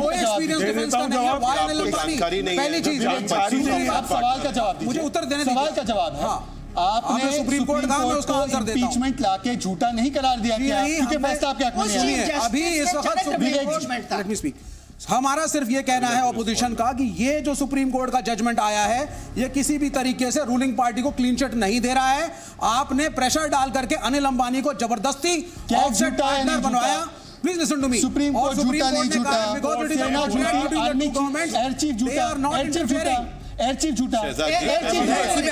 पहली चीज, आप सवाल का जवाब दीजिए, मुझे उत्तर देने सवाल का जवाब है। आपने सुप्रीम कोर्ट का मैं उसका आंसर देता हूं, इम्पीचमेंट लाके झूठा नहीं करार दिया क्या? क्योंकि फैसला आपके हक में नहीं है अभी इस वक्त। Let me speak. हमारा सिर्फ ये कहना है ऑपोजिशन का कि ये जो सुप्रीम कोर्ट का जजमेंट आया है ये किसी भी तरीके से रूलिंग पार्टी को क्लीन चिट नहीं दे रहा है। आपने प्रेशर डाल करके अनिल अंबानी को जबरदस्ती ऑफसेट पार्टनर बनवाया। Please listen to me. Supreme court झूठा नहीं झूठा, सेना झूठी, आर्मी झूठा, एयर चीफ झूठा, एयर चीफ झूठा, एयर चीफ झूठा, एयर चीफ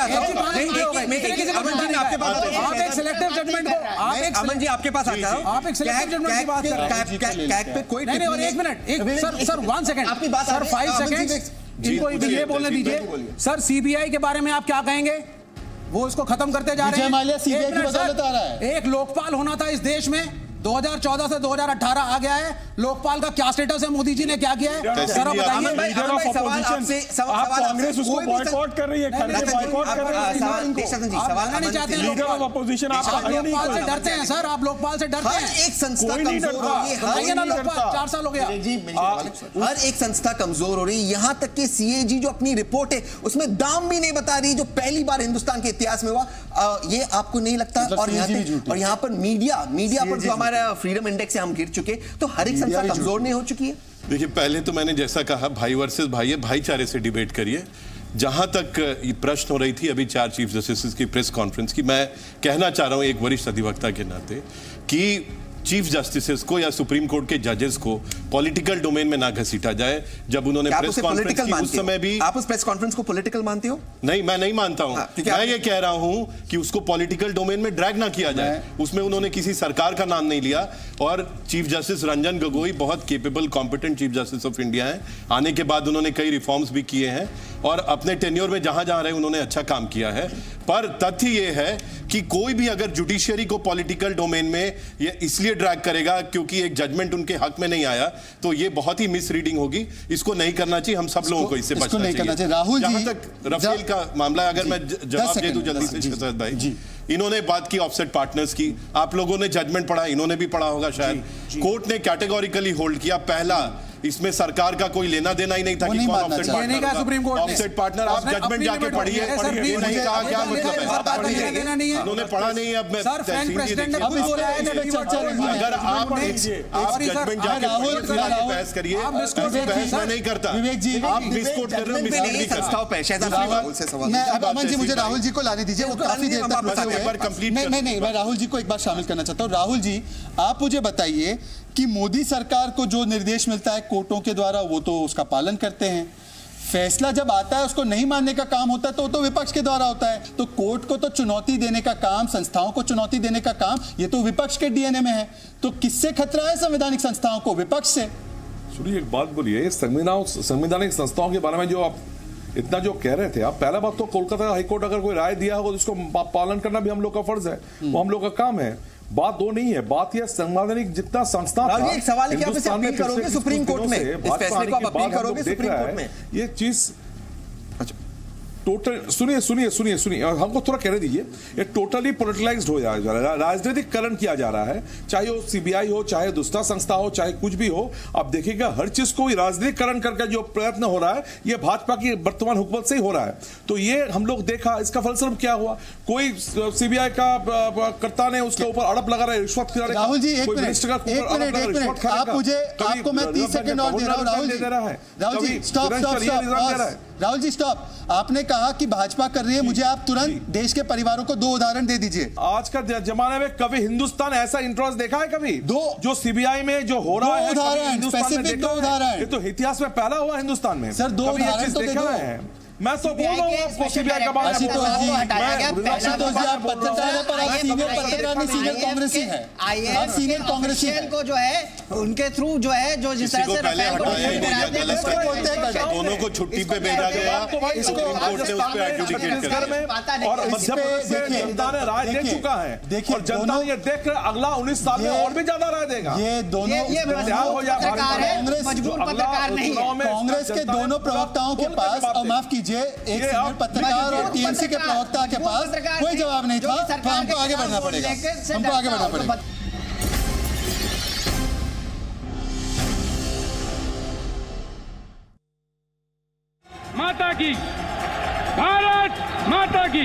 आपके पास आप एक सिलेक्टिव जजमेंट को आप एक अमन जी आपके पास आता है, आप एक सिलेक्टिव जजमेंट की बात कर रहे हैं। कैग पे कोई नहीं, और एक मिनट, एक सर सर वन सेकंड आपकी बात, सर फाइव सेकंड्स इनको ये बोलने दीजिए। सर सीबीआई के बारे में आप क्या कहेंगे? वो इसको खत्म करते जा रहे हैं। सीबीआई की बदौलत आ रहा है। एक लोकपाल होना था इस देश में, दो हज़ार चौदह से दो हज़ार अठारह आ गया है, लोकपाल का क्या स्टेटस है, मोदी जी ने क्या किया है, जरा बताइए। कांग्रेस उसको बॉयकॉट कर रही है, बॉयकॉट कर रही है। आप नहीं चाहते लीडर ऑफ अपोजिशन, आप लोकपाल से डरते हैं सर, आप लोकपाल से डरते हैं। एक संस्था कमजोर हो रही है, लोकपाल चार साल हो गया, हर एक संस्था कमजोर हो रही है, यहां तक कि सीएजी जो अपनी रिपोर्ट है उसमें दाम भी नहीं बता रही, जो पहली बार हिंदुस्तान के इतिहास में हुआ। ये आपको नहीं लगता? और यहाँ और यहाँ पर मीडिया मीडिया पर जो हमारा फ्रीडम इंडेक्स से हम गिर चुके, तो हर एक संस्था कमजोर नहीं हो चुकी है? देखिए, पहले तो मैंने जैसा कहा, भाई वर्सेस भाई है, भाईचारे से डिबेट करिए। जहां तक ये प्रश्न हो रही थी अभी चार चीफ जस्टिस की प्रेस कॉन्फ्रेंस की, मैं कहना चाह रहा हूं एक वरिष्ठ अधिवक्ता के नाते कि चीफ जस्टिस को या सुप्रीम कोर्ट के जजेस को पॉलिटिकल डोमेन में ना घसीटा जाए। जब उन्होंने प्रेस कॉन्फ्रेंस की उस समय भी, आप उस प्रेस कॉन्फ्रेंस को पॉलिटिकल मानते हो? नहीं, मैं नहीं मानता हूं। मैं ये कह रहा हूं कि उसको पॉलिटिकल डोमेन में ड्रैग ना किया जाए। उसमें उन्होंने किसी सरकार का नाम नहीं लिया, और चीफ जस्टिस रंजन गोगोई बहुत capable competent chief justice of India हैं। आने के बाद उन्होंने कई रिफॉर्म्स भी किए हैं, और अपने टेन्योर में जहां जहां रहे उन्होंने अच्छा काम किया है। पर तथ्य यह है कि कोई भी अगर जुडिशियरी को पॉलिटिकल डोमेन में ये इसलिए ड्रैग करेगा क्योंकि एक जजमेंट उनके हक में नहीं आया, तो ये बहुत ही मिसरीडिंग होगी। इसको नहीं करना चाहिए, हम सब लोगों को इससे बचना चाहिए। राहुल जहां तक रफेल का मामला है, अगर मैं जवाब दे दूं जल्दी से शहजाद भाई, इन्होंने बात की ऑफसेट पार्टनर्स की, आप लोगों ने जजमेंट पढ़ा, इन्होंने भी पढ़ा होगा शायद। कोर्ट ने कैटेगोरिकली होल्ड किया, पहला इसमें सरकार का कोई लेना देना ही नहीं था कि कौन ऑफसेट पार्टनर था। सुप्रीम कोर्ट ने ऑफसेट पार्टनर, आप जजमेंट जाके पढ़िए, ये नहीं कहा क्या मतलब है, उन्होंने पढ़ा नहीं। अब मैं सर फ्रेंच प्रेसिडेंट ने अभी बोला है, अगर आप आप जजमेंट जाके बहस करिए, बहस मैं नहीं करता, आप मिसकोट कर रहे हो। अमन जी, मुझे राहुल जी को लाने दीजिए, वो काफी देर तक रुके हुए हैं। नहीं नहीं नहीं, मैं राहुल जी को एक बार शामिल करना चाहता हूँ। राहुल जी, आप मुझे बताइए कि मोदी सरकार को जो निर्देश मिलता है कोर्टों के द्वारा, वो तो उसका पालन करते हैं। फैसला जब आता है उसको नहीं मानने का काम होता है तो वो तो विपक्ष के द्वारा होता है। तो कोर्ट को तो चुनौती देने का काम, संस्थाओं को चुनौती देने का काम, ये तो विपक्ष के डीएनए में है। तो किससे खतरा है संवैधानिक संस्थाओं को? विपक्ष से। सुनिए, एक बात बोलिए, संवैधानिक संस्थाओं के बारे में जो आप इतना जो कह रहे थे आप, पहला बात तो कोलकाता हाईकोर्ट अगर कोई राय दिया होगा तो उसको पालन करना भी हम लोग का फर्ज है, वो हम लोग का काम है। बात दो नहीं है, बात यह संवैधानिक जितना संस्था था, एक सवाल क्या आप अपील करोगे सुप्रीम कोर्ट में, इस फैसले को आप अपील करोगे सुप्रीम कोर्ट में? ये चीज टोटल सुनिए सुनिए सुनिए सुनिए और हमको थोड़ा कहने दीजिए। ये टोटली पोलिटिलाइज्ड हो जा रहा है, राजनीतिकरण किया जा रहा है, चाहे वो सीबीआई हो, चाहे दूसरा संस्था हो, चाहे कुछ भी हो। आप देखिएगा हर चीज को राजनीतिकरण करके जो प्रयत्न हो रहा है, ये भाजपा की वर्तमान हुकूमत से ही हो रहा है। तो ये हम लोग देखा, इसका फलस्वरूप क्या हुआ, कोई सीबीआई का कर्ता ने उसके ऊपर आरोप लगा रहा है रिश्वत खिलाने का। राहुल जी, एक मिनट एक मिनट आप मुझे, आपको मैं तीस सेकंड और दे रहा हूं। Rahul ji, Rahul ji stop stop stop Rahul ji stop. आपने कहा कि भाजपा कर रही है, मुझे आप तुरंत देश के परिवारों को दो उदाहरण दे दीजिए। आज का जमाने में कभी हिंदुस्तान ऐसा इंट्रोस देखा है? कभी दो जो सीबीआई में जो हो रहा है, उदाहरण स्पेसिफिक दो उदाहरण, ये तो इतिहास में पहला हुआ हिंदुस्तान में। सर दो उदाहरण तो देखा है। मैं तो बोल रहा हूँ आपको सीबीआई का बात। आशुतोष जी, आशुतोष जी, आप पत्रकार पर आप सीनियर पत्रकार नहीं, सीनियर कांग्रेसी है, आप सीनियर कांग्रेसी को जो है उनके थ्रू जो है जो जिस तरह से दोनों को छुट्टी पे भेजा गया, सुप्रीम कोर्ट ने उस पर एडजुडिकेट कर, और मध्य प्रदेश में जनता ने राय दे चुका है, देखिए और जनता ये देख कर अगला उन्नीस साल में और भी ज्यादा राय देगा। ये दोनों कांग्रेस के दोनों प्रवक्ताओं के पास, और माफ कीजिए एक सीनियर पत्रकार और टीएमसी के प्रवक्ता के पास कोई जवाब नहीं था, तो हमको आगे बढ़ना पड़ेगा, हमको आगे बढ़ना पड़ेगा। माता की, भारत माता की।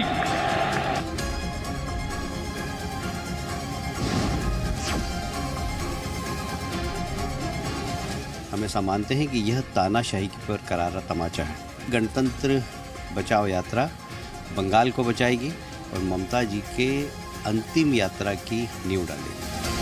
हमेशा मानते हैं कि यह तानाशाही पर करारा तमाचा है। गणतंत्र बचाओ यात्रा बंगाल को बचाएगी और ममता जी के अंतिम यात्रा की नींव डालेगी।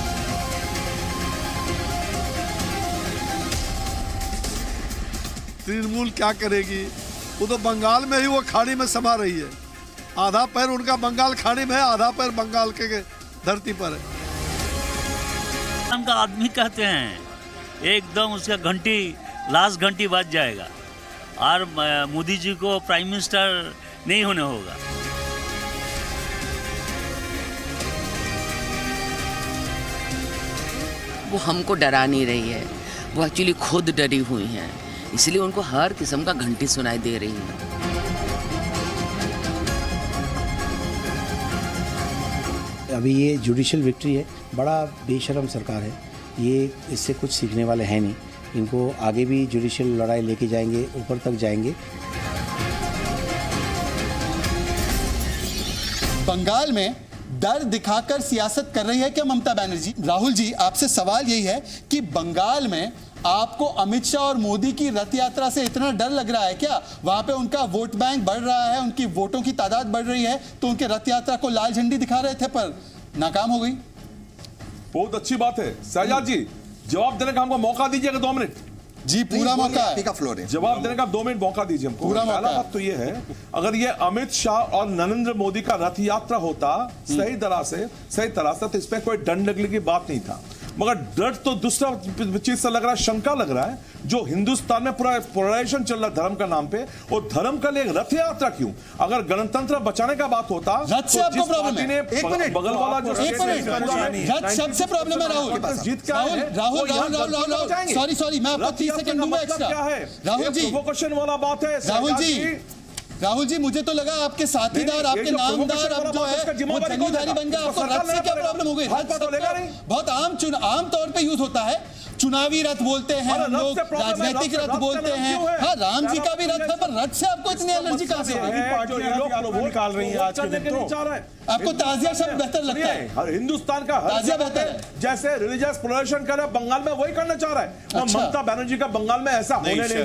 तृणमूल क्या करेगी? वो तो बंगाल में ही वो खाड़ी में समा रही है। आधा पैर उनका बंगाल खाड़ी में है, आधा पैर बंगाल के धरती पर है। उनका आदमी कहते हैं एकदम उसका घंटी लास्ट घंटी बज जाएगा और मोदी जी को प्राइम मिनिस्टर नहीं होने होगा। वो हमको डरा नहीं रही है, वो एक्चुअली खुद डरी हुई हैं, इसलिए उनको हर किस्म का घंटी सुनाई दे रही है। अभी ये जुडिशियल विक्ट्री है, बड़ा बेशरम सरकार है ये, इससे कुछ सीखने वाले हैं नहीं, इनको आगे भी जुडिशियल लड़ाई लेके जाएंगे, ऊपर तक जाएंगे। बंगाल में डर दिखाकर सियासत कर रही है क्या ममता बनर्जी? राहुल जी, आपसे सवाल यही है कि बंगाल में आपको अमित शाह और मोदी की रथ यात्रा से इतना डर लग रहा है क्या? वहां पे उनका वोट बैंक बढ़ रहा है, उनकी वोटों की तादाद बढ़ रही है, तो उनके रथ यात्रा को लाल झंडी दिखा रहे थे पर नाकाम हो गई। बहुत अच्छी बात है शहजाद जी, जवाब देने का हमको मौका दीजिएगा दो मिनट जी, पूरा मौका है, फ्लोर है, जवाब देने का दो मिनट मौका दीजिए हमको। पूरा पहला बात तो ये है, अगर ये अमित शाह और नरेंद्र मोदी का रथ यात्रा होता सही तरह से सही तरह से तो इसमें कोई डर लगने की बात नहीं था, मगर डर तो दूसरा चीज से लग रहा है, शंका लग रहा है। जो हिंदुस्तान में पूरा पोलराइजेशन चल रहा है धर्म का नाम पे, और धर्म का लिए रथ यात्रा क्यों? अगर गणतंत्र बचाने का बात होता रथ से आपको प्रॉब्लम है, एक मिनट बगल वाला जो एक मिनट रथ सबसे प्रॉब्लम है। राहुल जीत क्या है? राहुल राहुल राहुल राहुल सॉरी सॉरी मैं आपको तीस सेकंड दूंगा एक्स्ट्रा। राहुल जी प्रोवोकेशन वाला बात है राहुल जी राहुल जी, मुझे तो लगा आपके साथीदार, आपके नामदार अब जो है वो जमींदारी बन गया, आपको रथ से क्या प्रॉब्लम हो गई? बहुत आम चुन आम तौर पे यूज होता है, चुनावी रथ बोलते हैं हम लोग, राजनीतिक रथ बोलते हैं। हाँ, राम जी का भी रथ है, पर रथ से आपको इतनी एलर्जी कहां से? निकाल रही है आज के दिन तो आपको ताजिया शब्द बेहतर लगता है? हर हिंदुस्तान का ताजिया बेहतर है, जैसे रिलीजियस पोलराइजेशन कर रहा है बंगाल में वही करना चाह रहा है। और ममता बनर्जी का बंगाल में ऐसा होने नहीं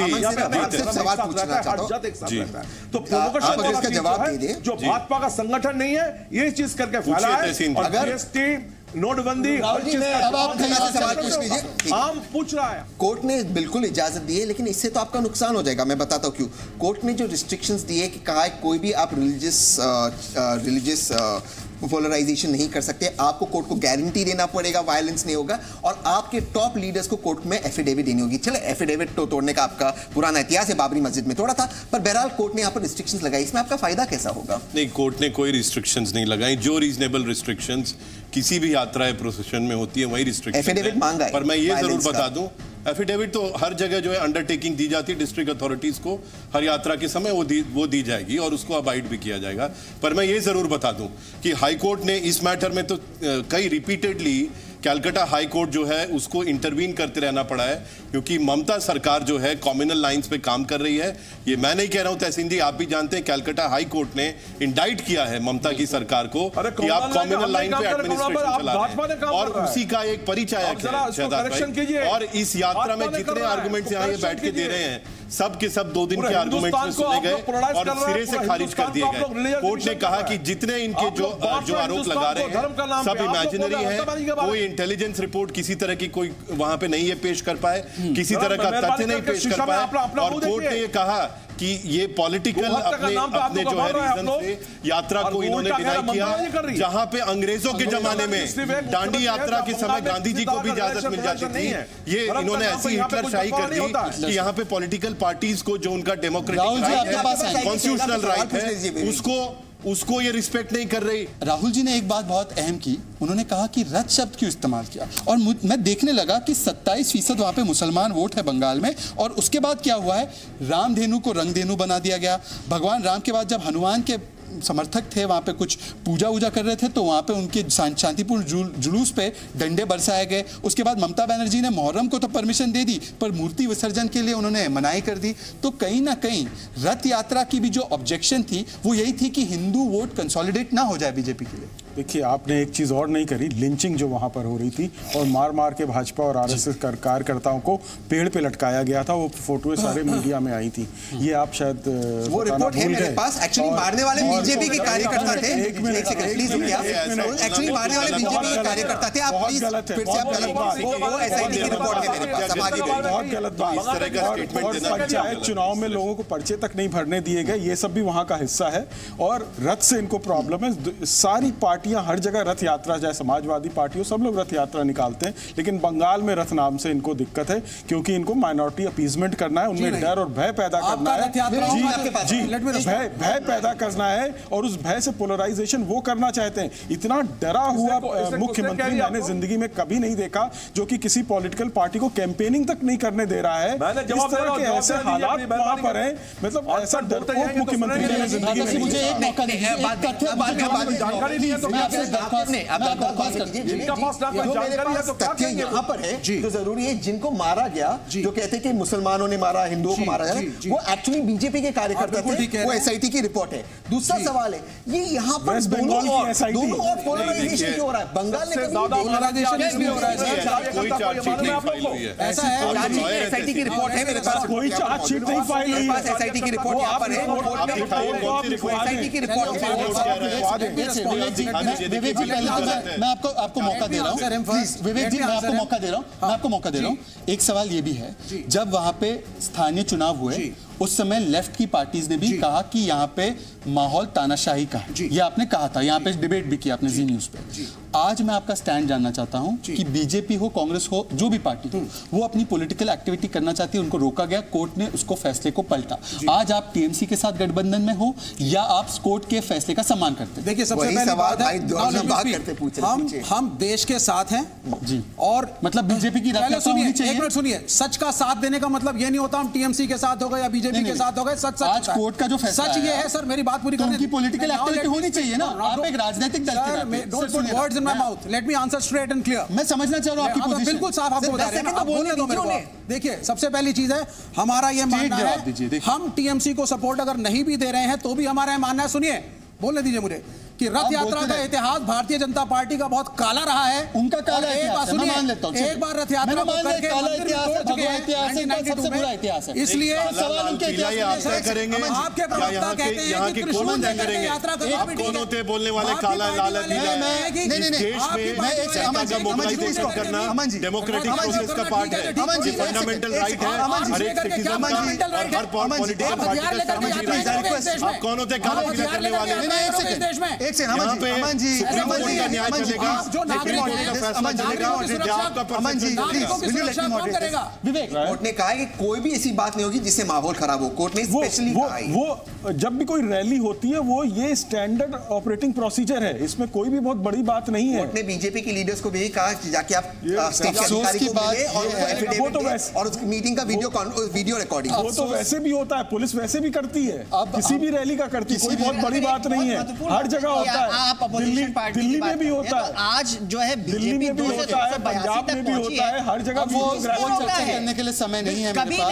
देंगे। सवाल पूछना चाहता हूं, तो प्रोवोकेशन वाला जवाब जो भाजपा का संगठन नहीं है, ये चीज करके फैला है। अगर नोटबंदी अब आप सवाल पूछ लीजिए, आम पूछ रहा है। कोर्ट ने बिल्कुल इजाजत दी है, लेकिन इससे तो आपका नुकसान हो जाएगा। मैं बताता हूं क्यों। कोर्ट ने जो रिस्ट्रिक्शंस दिए कि कहा है कोई भी आप रिलीजियस रिलीजियस पोलराइजेशन नहीं कर सकते, आपको कोर्ट को गारंटी देना पड़ेगा, वायलेंस नहीं होगा, और आपके टॉप लीडर्स को कोर्ट में एफिडेविट देनी होगी। चले एफिडेविट तो तोड़ने का आपका पुराना इतिहास है, बाबरी मस्जिद में तोड़ा था, पर बहरहाल कोर्ट ने यहाँ पर रिस्ट्रिक्शंस लगाई, इसमें आपका फायदा कैसा होगा? नहीं, कोर्ट ने कोई रिस्ट्रिक्शंस नहीं लगाई। जो रीजनेबल रिस्ट्रिक्शंस किसी भी यात्रा या प्रोसेशन में होती है वही रिस्ट्रिक्शन एफिडेविट मांगा है। पर मैं ये जरूर बता दूं, एफिडेविट तो हर जगह जो है अंडरटेकिंग दी जाती है डिस्ट्रिक्ट अथॉरिटीज को, हर यात्रा के समय वो दी वो दी जाएगी और उसको अबाइड भी किया जाएगा। पर मैं ये जरूर बता दूं कि हाई कोर्ट ने इस मैटर में तो कई रिपीटेडली कैलकाटा हाई कोर्ट जो है उसको इंटरवीन करते रहना पड़ा है, क्योंकि ममता सरकार जो है कॉम्युनल लाइंस पे काम कर रही है। ये मैं नहीं कह रहा हूं तहसीन जी, आप भी जानते हैं कैलकाटा हाई कोर्ट ने इंडाइट किया है ममता की सरकार को कि आप कॉम्युनल लाइन पे एडमिनिस्ट्रेशन चला रहे हैं, और उसी का एक परिचायक है शहजाद भाई। और इस यात्रा में जितने आर्गुमेंट्स यहाँ ये बैठ के दे रहे हैं, सब के सब दो दिन के आर्गुमेंट्स में सुने गए और सिरे से खारिज कर दिए गए। कोर्ट ने कहा कि जितने इनके जो जो आरोप लगा रहे हैं सब इमेजिनरी है, कोई इंटेलिजेंस रिपोर्ट किसी तरह की कोई वहां पे नहीं है पेश कर पाए, किसी तरह का तथ्य नहीं पेश कर पाए, और कोर्ट ने ये कहा कि ये पॉलिटिकल अपने अपने जो है रीजन से यात्रा को इन्होंने डिनाई किया। जहां पे अंग्रेजों के जमाने में दांडी यात्रा के समय गांधी जी को भी इजाजत मिल जाती थी, ये इन्होंने ऐसी हिटलरशाही कर दी कि यहाँ पे पॉलिटिकल पार्टीज को जो उनका डेमोक्रेटिक राइट है, कॉन्स्टिट्यूशनल राइट है, उसको उसको ये रिस्पेक्ट नहीं कर रही। राहुल जी ने एक बात बहुत अहम की, उन्होंने कहा कि रथ शब्द क्यों इस्तेमाल किया, और मैं देखने लगा कि सत्ताईस फीसद वहां पे मुसलमान वोट है बंगाल में, और उसके बाद क्या हुआ है, रामधेनु को रंगधेनु बना दिया गया। भगवान राम के बाद जब हनुमान के समर्थक थे वहां पे कुछ पूजा वूजा कर रहे थे, तो वहां पे उनके शांतिपूर्ण जुलूस पे डंडे बरसाए गए। उसके बाद ममता बनर्जी ने मुहर्रम को तो परमिशन दे दी, पर मूर्ति विसर्जन के लिए उन्होंने मनाही कर दी। तो कहीं ना कहीं रथ यात्रा की भी जो ऑब्जेक्शन थी वो यही थी कि हिंदू वोट कंसोलिडेट ना हो जाए बीजेपी के लिए। देखिए, आपने एक चीज और नहीं करी, लिंचिंग जो वहां पर हो रही थी और मार मार के भाजपा और आरएसएस कार्यकर्ताओं को पेड़ पे लटकाया गया था, वो फोटोएं सारे मीडिया में आई थी। ये आप शायद वो रिपोर्ट है मेरे पास। एक्चुअली मारने वाले बीजेपी के कार्यकर्ता थे। एक सेकंड प्लीज रुकिए आप। एक्चुअली मारने वाले बीजेपी के कार्यकर्ता थे। आप प्लीज फिर से आप गलत वो वो एसआईटी की रिपोर्ट है मेरे पास। समाज में बहुत गलत बात, इस तरह का स्टेटमेंट देना, पंचायत चुनाव में लोगों को पर्चे तक नहीं भरने दिए गए, ये सब भी वहां का हिस्सा है। और रथ से इनको प्रॉब्लम है, सारी पार्टी पार्टियां हर जगह रथ यात्रा, चाहे समाजवादी पार्टी हो, सब लोग रथ यात्रा निकालते हैं, लेकिन बंगाल में रथ नाम से इनको दिक्कत है क्योंकि इनको माइनॉरिटी अपीजमेंट करना है, उनमें डर और भय पैदा करना है, जी जी भय भय पैदा करना है और उस भय से पोलराइजेशन वो करना चाहते हैं। इतना डरा हुआ मुख्यमंत्री मैंने जिंदगी में कभी नहीं देखा जो कि किसी पॉलिटिकल पार्टी को कैंपेनिंग तक नहीं करने दे रहा है। इस तरह के ऐसे हालात वहां पर हैं, मतलब ऐसा डरपोक मुख्यमंत्री मैंने जिंदगी में। मुझे एक मौका दीजिए, जानकारी नहीं है तो मैं आपसे दरख्वास्त नहीं, आप दरख्वास्त कीजिए, जिनका पास ना कोई जानकारी है तो क्या कहेंगे? यहाँ पर है तो जरूरी है जिनको मारा गया, जो कहते हैं कि मुसलमानों ने मारा, हिंदुओं को मारा गया, वो एक्चुअली बीजेपी के कार्यकर्ता थे, वो एसआईटी की रिपोर्ट है। दूसरा सवाल है ये यहाँ पर वेस्ट बंगाल की एसआईटी दोनों और पोलराइजेशन क्यों हो रहा है? बंगाल में पोलराइजेशन भी हो रहा है, कोई चार्जशीट नहीं फाइल हुई है। ऐसा है एसआईटी की रिपोर्ट है मेरे पास, कोई चार्जशीट नहीं फाइल हुई है, एसआईटी की रिपोर्ट यहाँ पर है, एसआईटी की रिपोर्ट है। विवेक जी मैं आपको आपको मौका दे रहा हूँ, प्लीज विवेक जी मैं आपको मौका दे रहा हूँ, मैं आपको मौका दे रहा हूँ। एक सवाल ये भी है, जब वहां पे स्थानीय चुनाव हुए उस समय लेफ्ट की पार्टीज ने भी कहा कि यहाँ पे माहौल तानाशाही का है, ये आपने कहा था, यहाँ पे डिबेट भी किया आपने जी न्यूज पे। आज मैं आपका स्टैंड जानना चाहता हूँ कि बीजेपी हो, कांग्रेस हो, जो भी पार्टी हो, वो अपनी पॉलिटिकल एक्टिविटी करना चाहती है, उनको रोका गया, कोर्ट ने उसको फैसले को पलटा। आज आप टीएमसी के साथ गठबंधन में हो या आप कोर्ट के फैसले का सम्मान करते हैं? देखिए सबसे पहले बात है हम हम देश के साथ हैं जी, और मतलब बीजेपी की रथ यात्रा होनी चाहिए। एक मिनट सुनिए, सच का साथ देने का मतलब ये नहीं होता हम टीएमसी के साथ हो गए या बीजेपी के साथ हो गए। सच सच आज कोर्ट का जो फैसला सच ये है सर, मेरी बात पूरी करने, उनकी पॉलिटिकल एक्टिविटी होनी चाहिए ना, आप एक राजनीतिक दल के नाते। Don't put words in my mouth, let me answer straight and clear. मैं समझना चाह रहा हूं आपकी पोजीशन, बिल्कुल साफ आपको बता रहे हैं, आप बोलने दो मेरे को। देखिए सबसे पहली चीज है हमारा ये मानना है, हम टीएमसी को सपोर्ट अगर नहीं भी दे रहे हैं तो भी हमारा मानना है, सुनिए बोलने दीजिए मुझे, कि रथ यात्रा का इतिहास भारतीय जनता पार्टी का बहुत काला रहा है। उनका काला इतिहास है, मैं मान लेता हूं। एक बार रथ यात्रा को करके काला इतिहास है, भगवा इतिहास है, सबसे बुरा इतिहास है। इसलिए सवाल उनके इतिहास से करेंगे। आपके प्रवक्ता कहते हैं कि त्रिशूल लेकर यात्रा करना आप कौन होते बोलने वाले? काला लाल पीला है। नहीं नहीं देश में मैं एक सेकंड मोबिलाइजेशन करना डेमोक्रेटिक प्रोसेस का पार्ट है, फंडामेंटल राइट है हर एक सिटीजन का, हर पॉलिटिकल पार्टी का रिक्वेस्ट। आप कौन होते काला पीला करने वाले? देश में एक सेकंड अमन जी, अमन जी, अमन जी, न्याय चलेगा, सुप्रीम कोर्ट का फैसला चलेगा, आपका Aman ji please Vivek, court ने कहा है कि कोई भी ऐसी बात नहीं होगी जिससे माहौल खराब हो। कोर्ट ने स्पेशली कहा है वो जब भी कोई रैली होती है वो ये स्टैंडर्ड ऑपरेटिंग प्रोसीजर है, इसमें कोई भी बहुत बड़ी बात नहीं है। कोर्ट ने बीजेपी के लीडर्स को भी कहा कि जाके आप स्टेट के अधिकारी को मिलिए और एफिडेविट दें और उस मीटिंग का वीडियो वीडियो रिकॉर्डिंग। वो तो वैसे भी होता है, पुलिस वैसे भी करती है, किसी भी रैली का करती है, कोई बहुत बड़ी बात नहीं है, हर जगह होता है। आप अपोजिशन पार्टी दिल्ली में भी होता है, आज जो है बीजेपी दो सौ पंजाब में भी होता है, हर जगह वो चर्चा करने के लिए समय नहीं है मेरे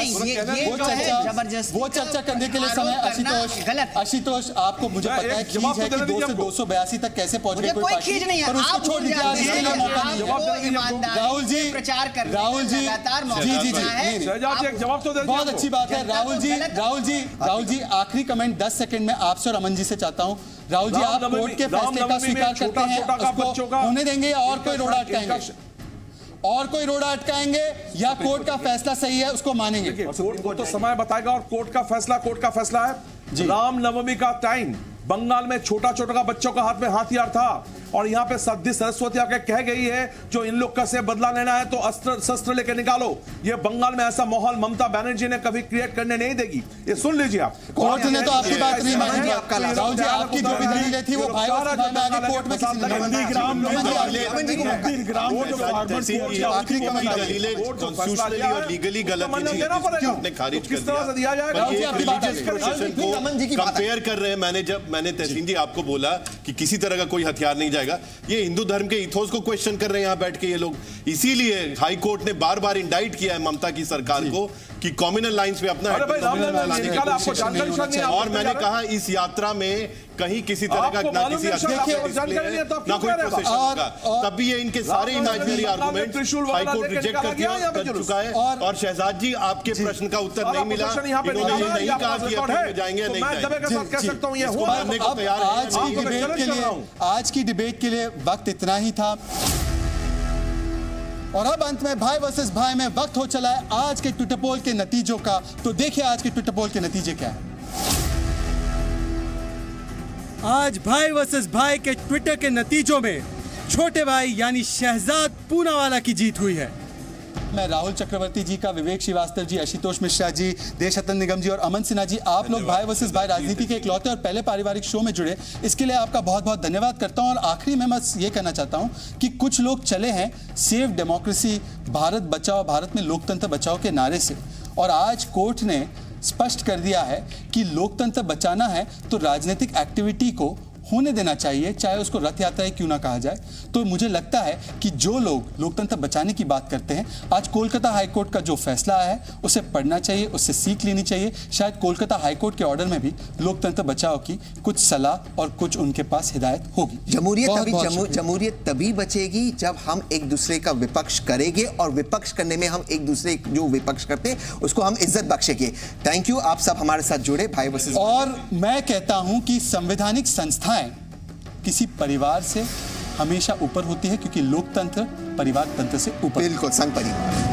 पास। जबरदस्त वो चर्चा करने के लिए समय आशुतोष गलत आशुतोष आपको मुझे पता है खींच है कि दो से दो सौ बयासी तक कैसे पहुंच गई कोई खींच नहीं है, उसको छोड़ दीजिए, आज इसके लिए मौका नहीं है। राहुल जी प्रचार कर राहुल जी जी जी जी जवाब तो बहुत अच्छी बात है। राहुल जी राहुल जी राहुल जी आखिरी कमेंट दस सेकंड में आपसे और अमन जी से चाहता हूँ। राहुल जी आप कोर्ट के फैसले का स्वीकार करते हैं, उसको होने देंगे या और कोई रोड़ा अटकाएंगे? और कोई रोड़ा अटकाएंगे या कोर्ट का फैसला सही है उसको मानेंगे? कोर्ट को तो समय बताएगा और कोर्ट का फैसला कोर्ट का फैसला है। रामनवमी का टाइम, बंगाल में छोटा छोटा का बच्चों का हाथ में हथियार था और यहाँ पे सद्दी सरस्वती आके कह गई है जो इन लोग का से बदला लेना है तो अस्त्र शस्त्र लेके निकालो। ये बंगाल में ऐसा माहौल ममता बनर्जी ने कभी क्रिएट करने नहीं देगी, ये सुन लीजिए आप। कोर्ट ने तो आपकी बात नहीं मानी, राहुल जी आपकी जो भी दलीलें थी वो भाई और भाई में आगे कोर्ट में किसी ने नंदीग्राम में नंदीग्राम में जो फार्मर्स की आखिरी दलीलें कॉन्स्टिट्यूशनली और लीगली गलत थी, आपने खारिज कर दिया। कंपेयर कर रहे हैं, मैंने जब मैंने तहसीन जी आपको बोला कि किसी तरह का कोई हथियार नहीं जाएगा, ये हिंदू धर्म के इथोस को क्वेश्चन कर रहे हैं यहाँ बैठ के ये लोग। इसीलिए हाई कोर्ट ने बार बार इंडाइट किया है ममता की सरकार को कि कॉम्युनल लाइंस पे अपना और मैंने कहा इस यात्रा में कहीं किसी तरह का ना किसी ना कोई प्रोसेशन होगा, तब भी ये इनके सारे imaginary argument high court reject कर दिया कर चुका है। और शहजाद जी आपके प्रश्न का उत्तर नहीं मिला, इन्होंने ये नहीं कहा कि अप्रैल में जाएंगे या नहीं जाएंगे। आज की डिबेट के लिए आज की डिबेट के लिए वक्त इतना ही था और अब अंत में भाई वर्सेस भाई में वक्त हो चला है आज के ट्विटर पोल के नतीजों का। तो देखिए आज के ट्विटर पोल के नतीजे क्या है। आज भाई वर्सेस भाई के ट्विटर के नतीजों में छोटे भाई यानी शहजाद पूनावाला की जीत हुई है। मैं राहुल चक्रवर्ती जी का, विवेक श्रीवास्तव जी, आशुतोष मिश्रा जी, देशरत्न निगम जी और अमन सिन्हा जी, आप लोग भाई वर्सेस भाई राजनीति के इकलौते और पहले पारिवारिक शो में जुड़े, इसके लिए आपका बहुत बहुत धन्यवाद करता हूं। और आखिरी में बस ये कहना चाहता हूं कि कुछ लोग चले हैं सेव डेमोक्रेसी, भारत बचाओ, भारत में लोकतंत्र बचाओ के नारे से, और आज कोर्ट ने स्पष्ट कर दिया है कि लोकतंत्र बचाना है तो राजनीतिक एक्टिविटी को होने देना चाहिए, चाहे उसको रथ यात्रा ही क्यों ना कहा जाए। तो मुझे लगता है कि जो लोग लोकतंत्र बचाने की बात करते हैं, आज कोलकाता हाईकोर्ट का जो फैसला आया है उसे पढ़ना चाहिए, उससे सीख लेनी चाहिए। शायद कोलकाता हाईकोर्ट के ऑर्डर में भी लोकतंत्र बचाओ की कुछ सलाह और कुछ उनके पास हिदायत होगी। जमहूरियत तभी जमू, जमहूरियत तभी बचेगी जब हम एक दूसरे का विपक्ष करेंगे, और विपक्ष करने में हम एक दूसरे जो विपक्ष करते हैं उसको हम इज्जत बख्शेंगे। थैंक यू, आप सब हमारे साथ जुड़े भाई वर्सेस। और मैं कहता हूं कि संवैधानिक संस्थाएं किसी परिवार से हमेशा ऊपर होती है, क्योंकि लोकतंत्र परिवार तंत्र से ऊपर। बिल्कुल, संघ परिवार।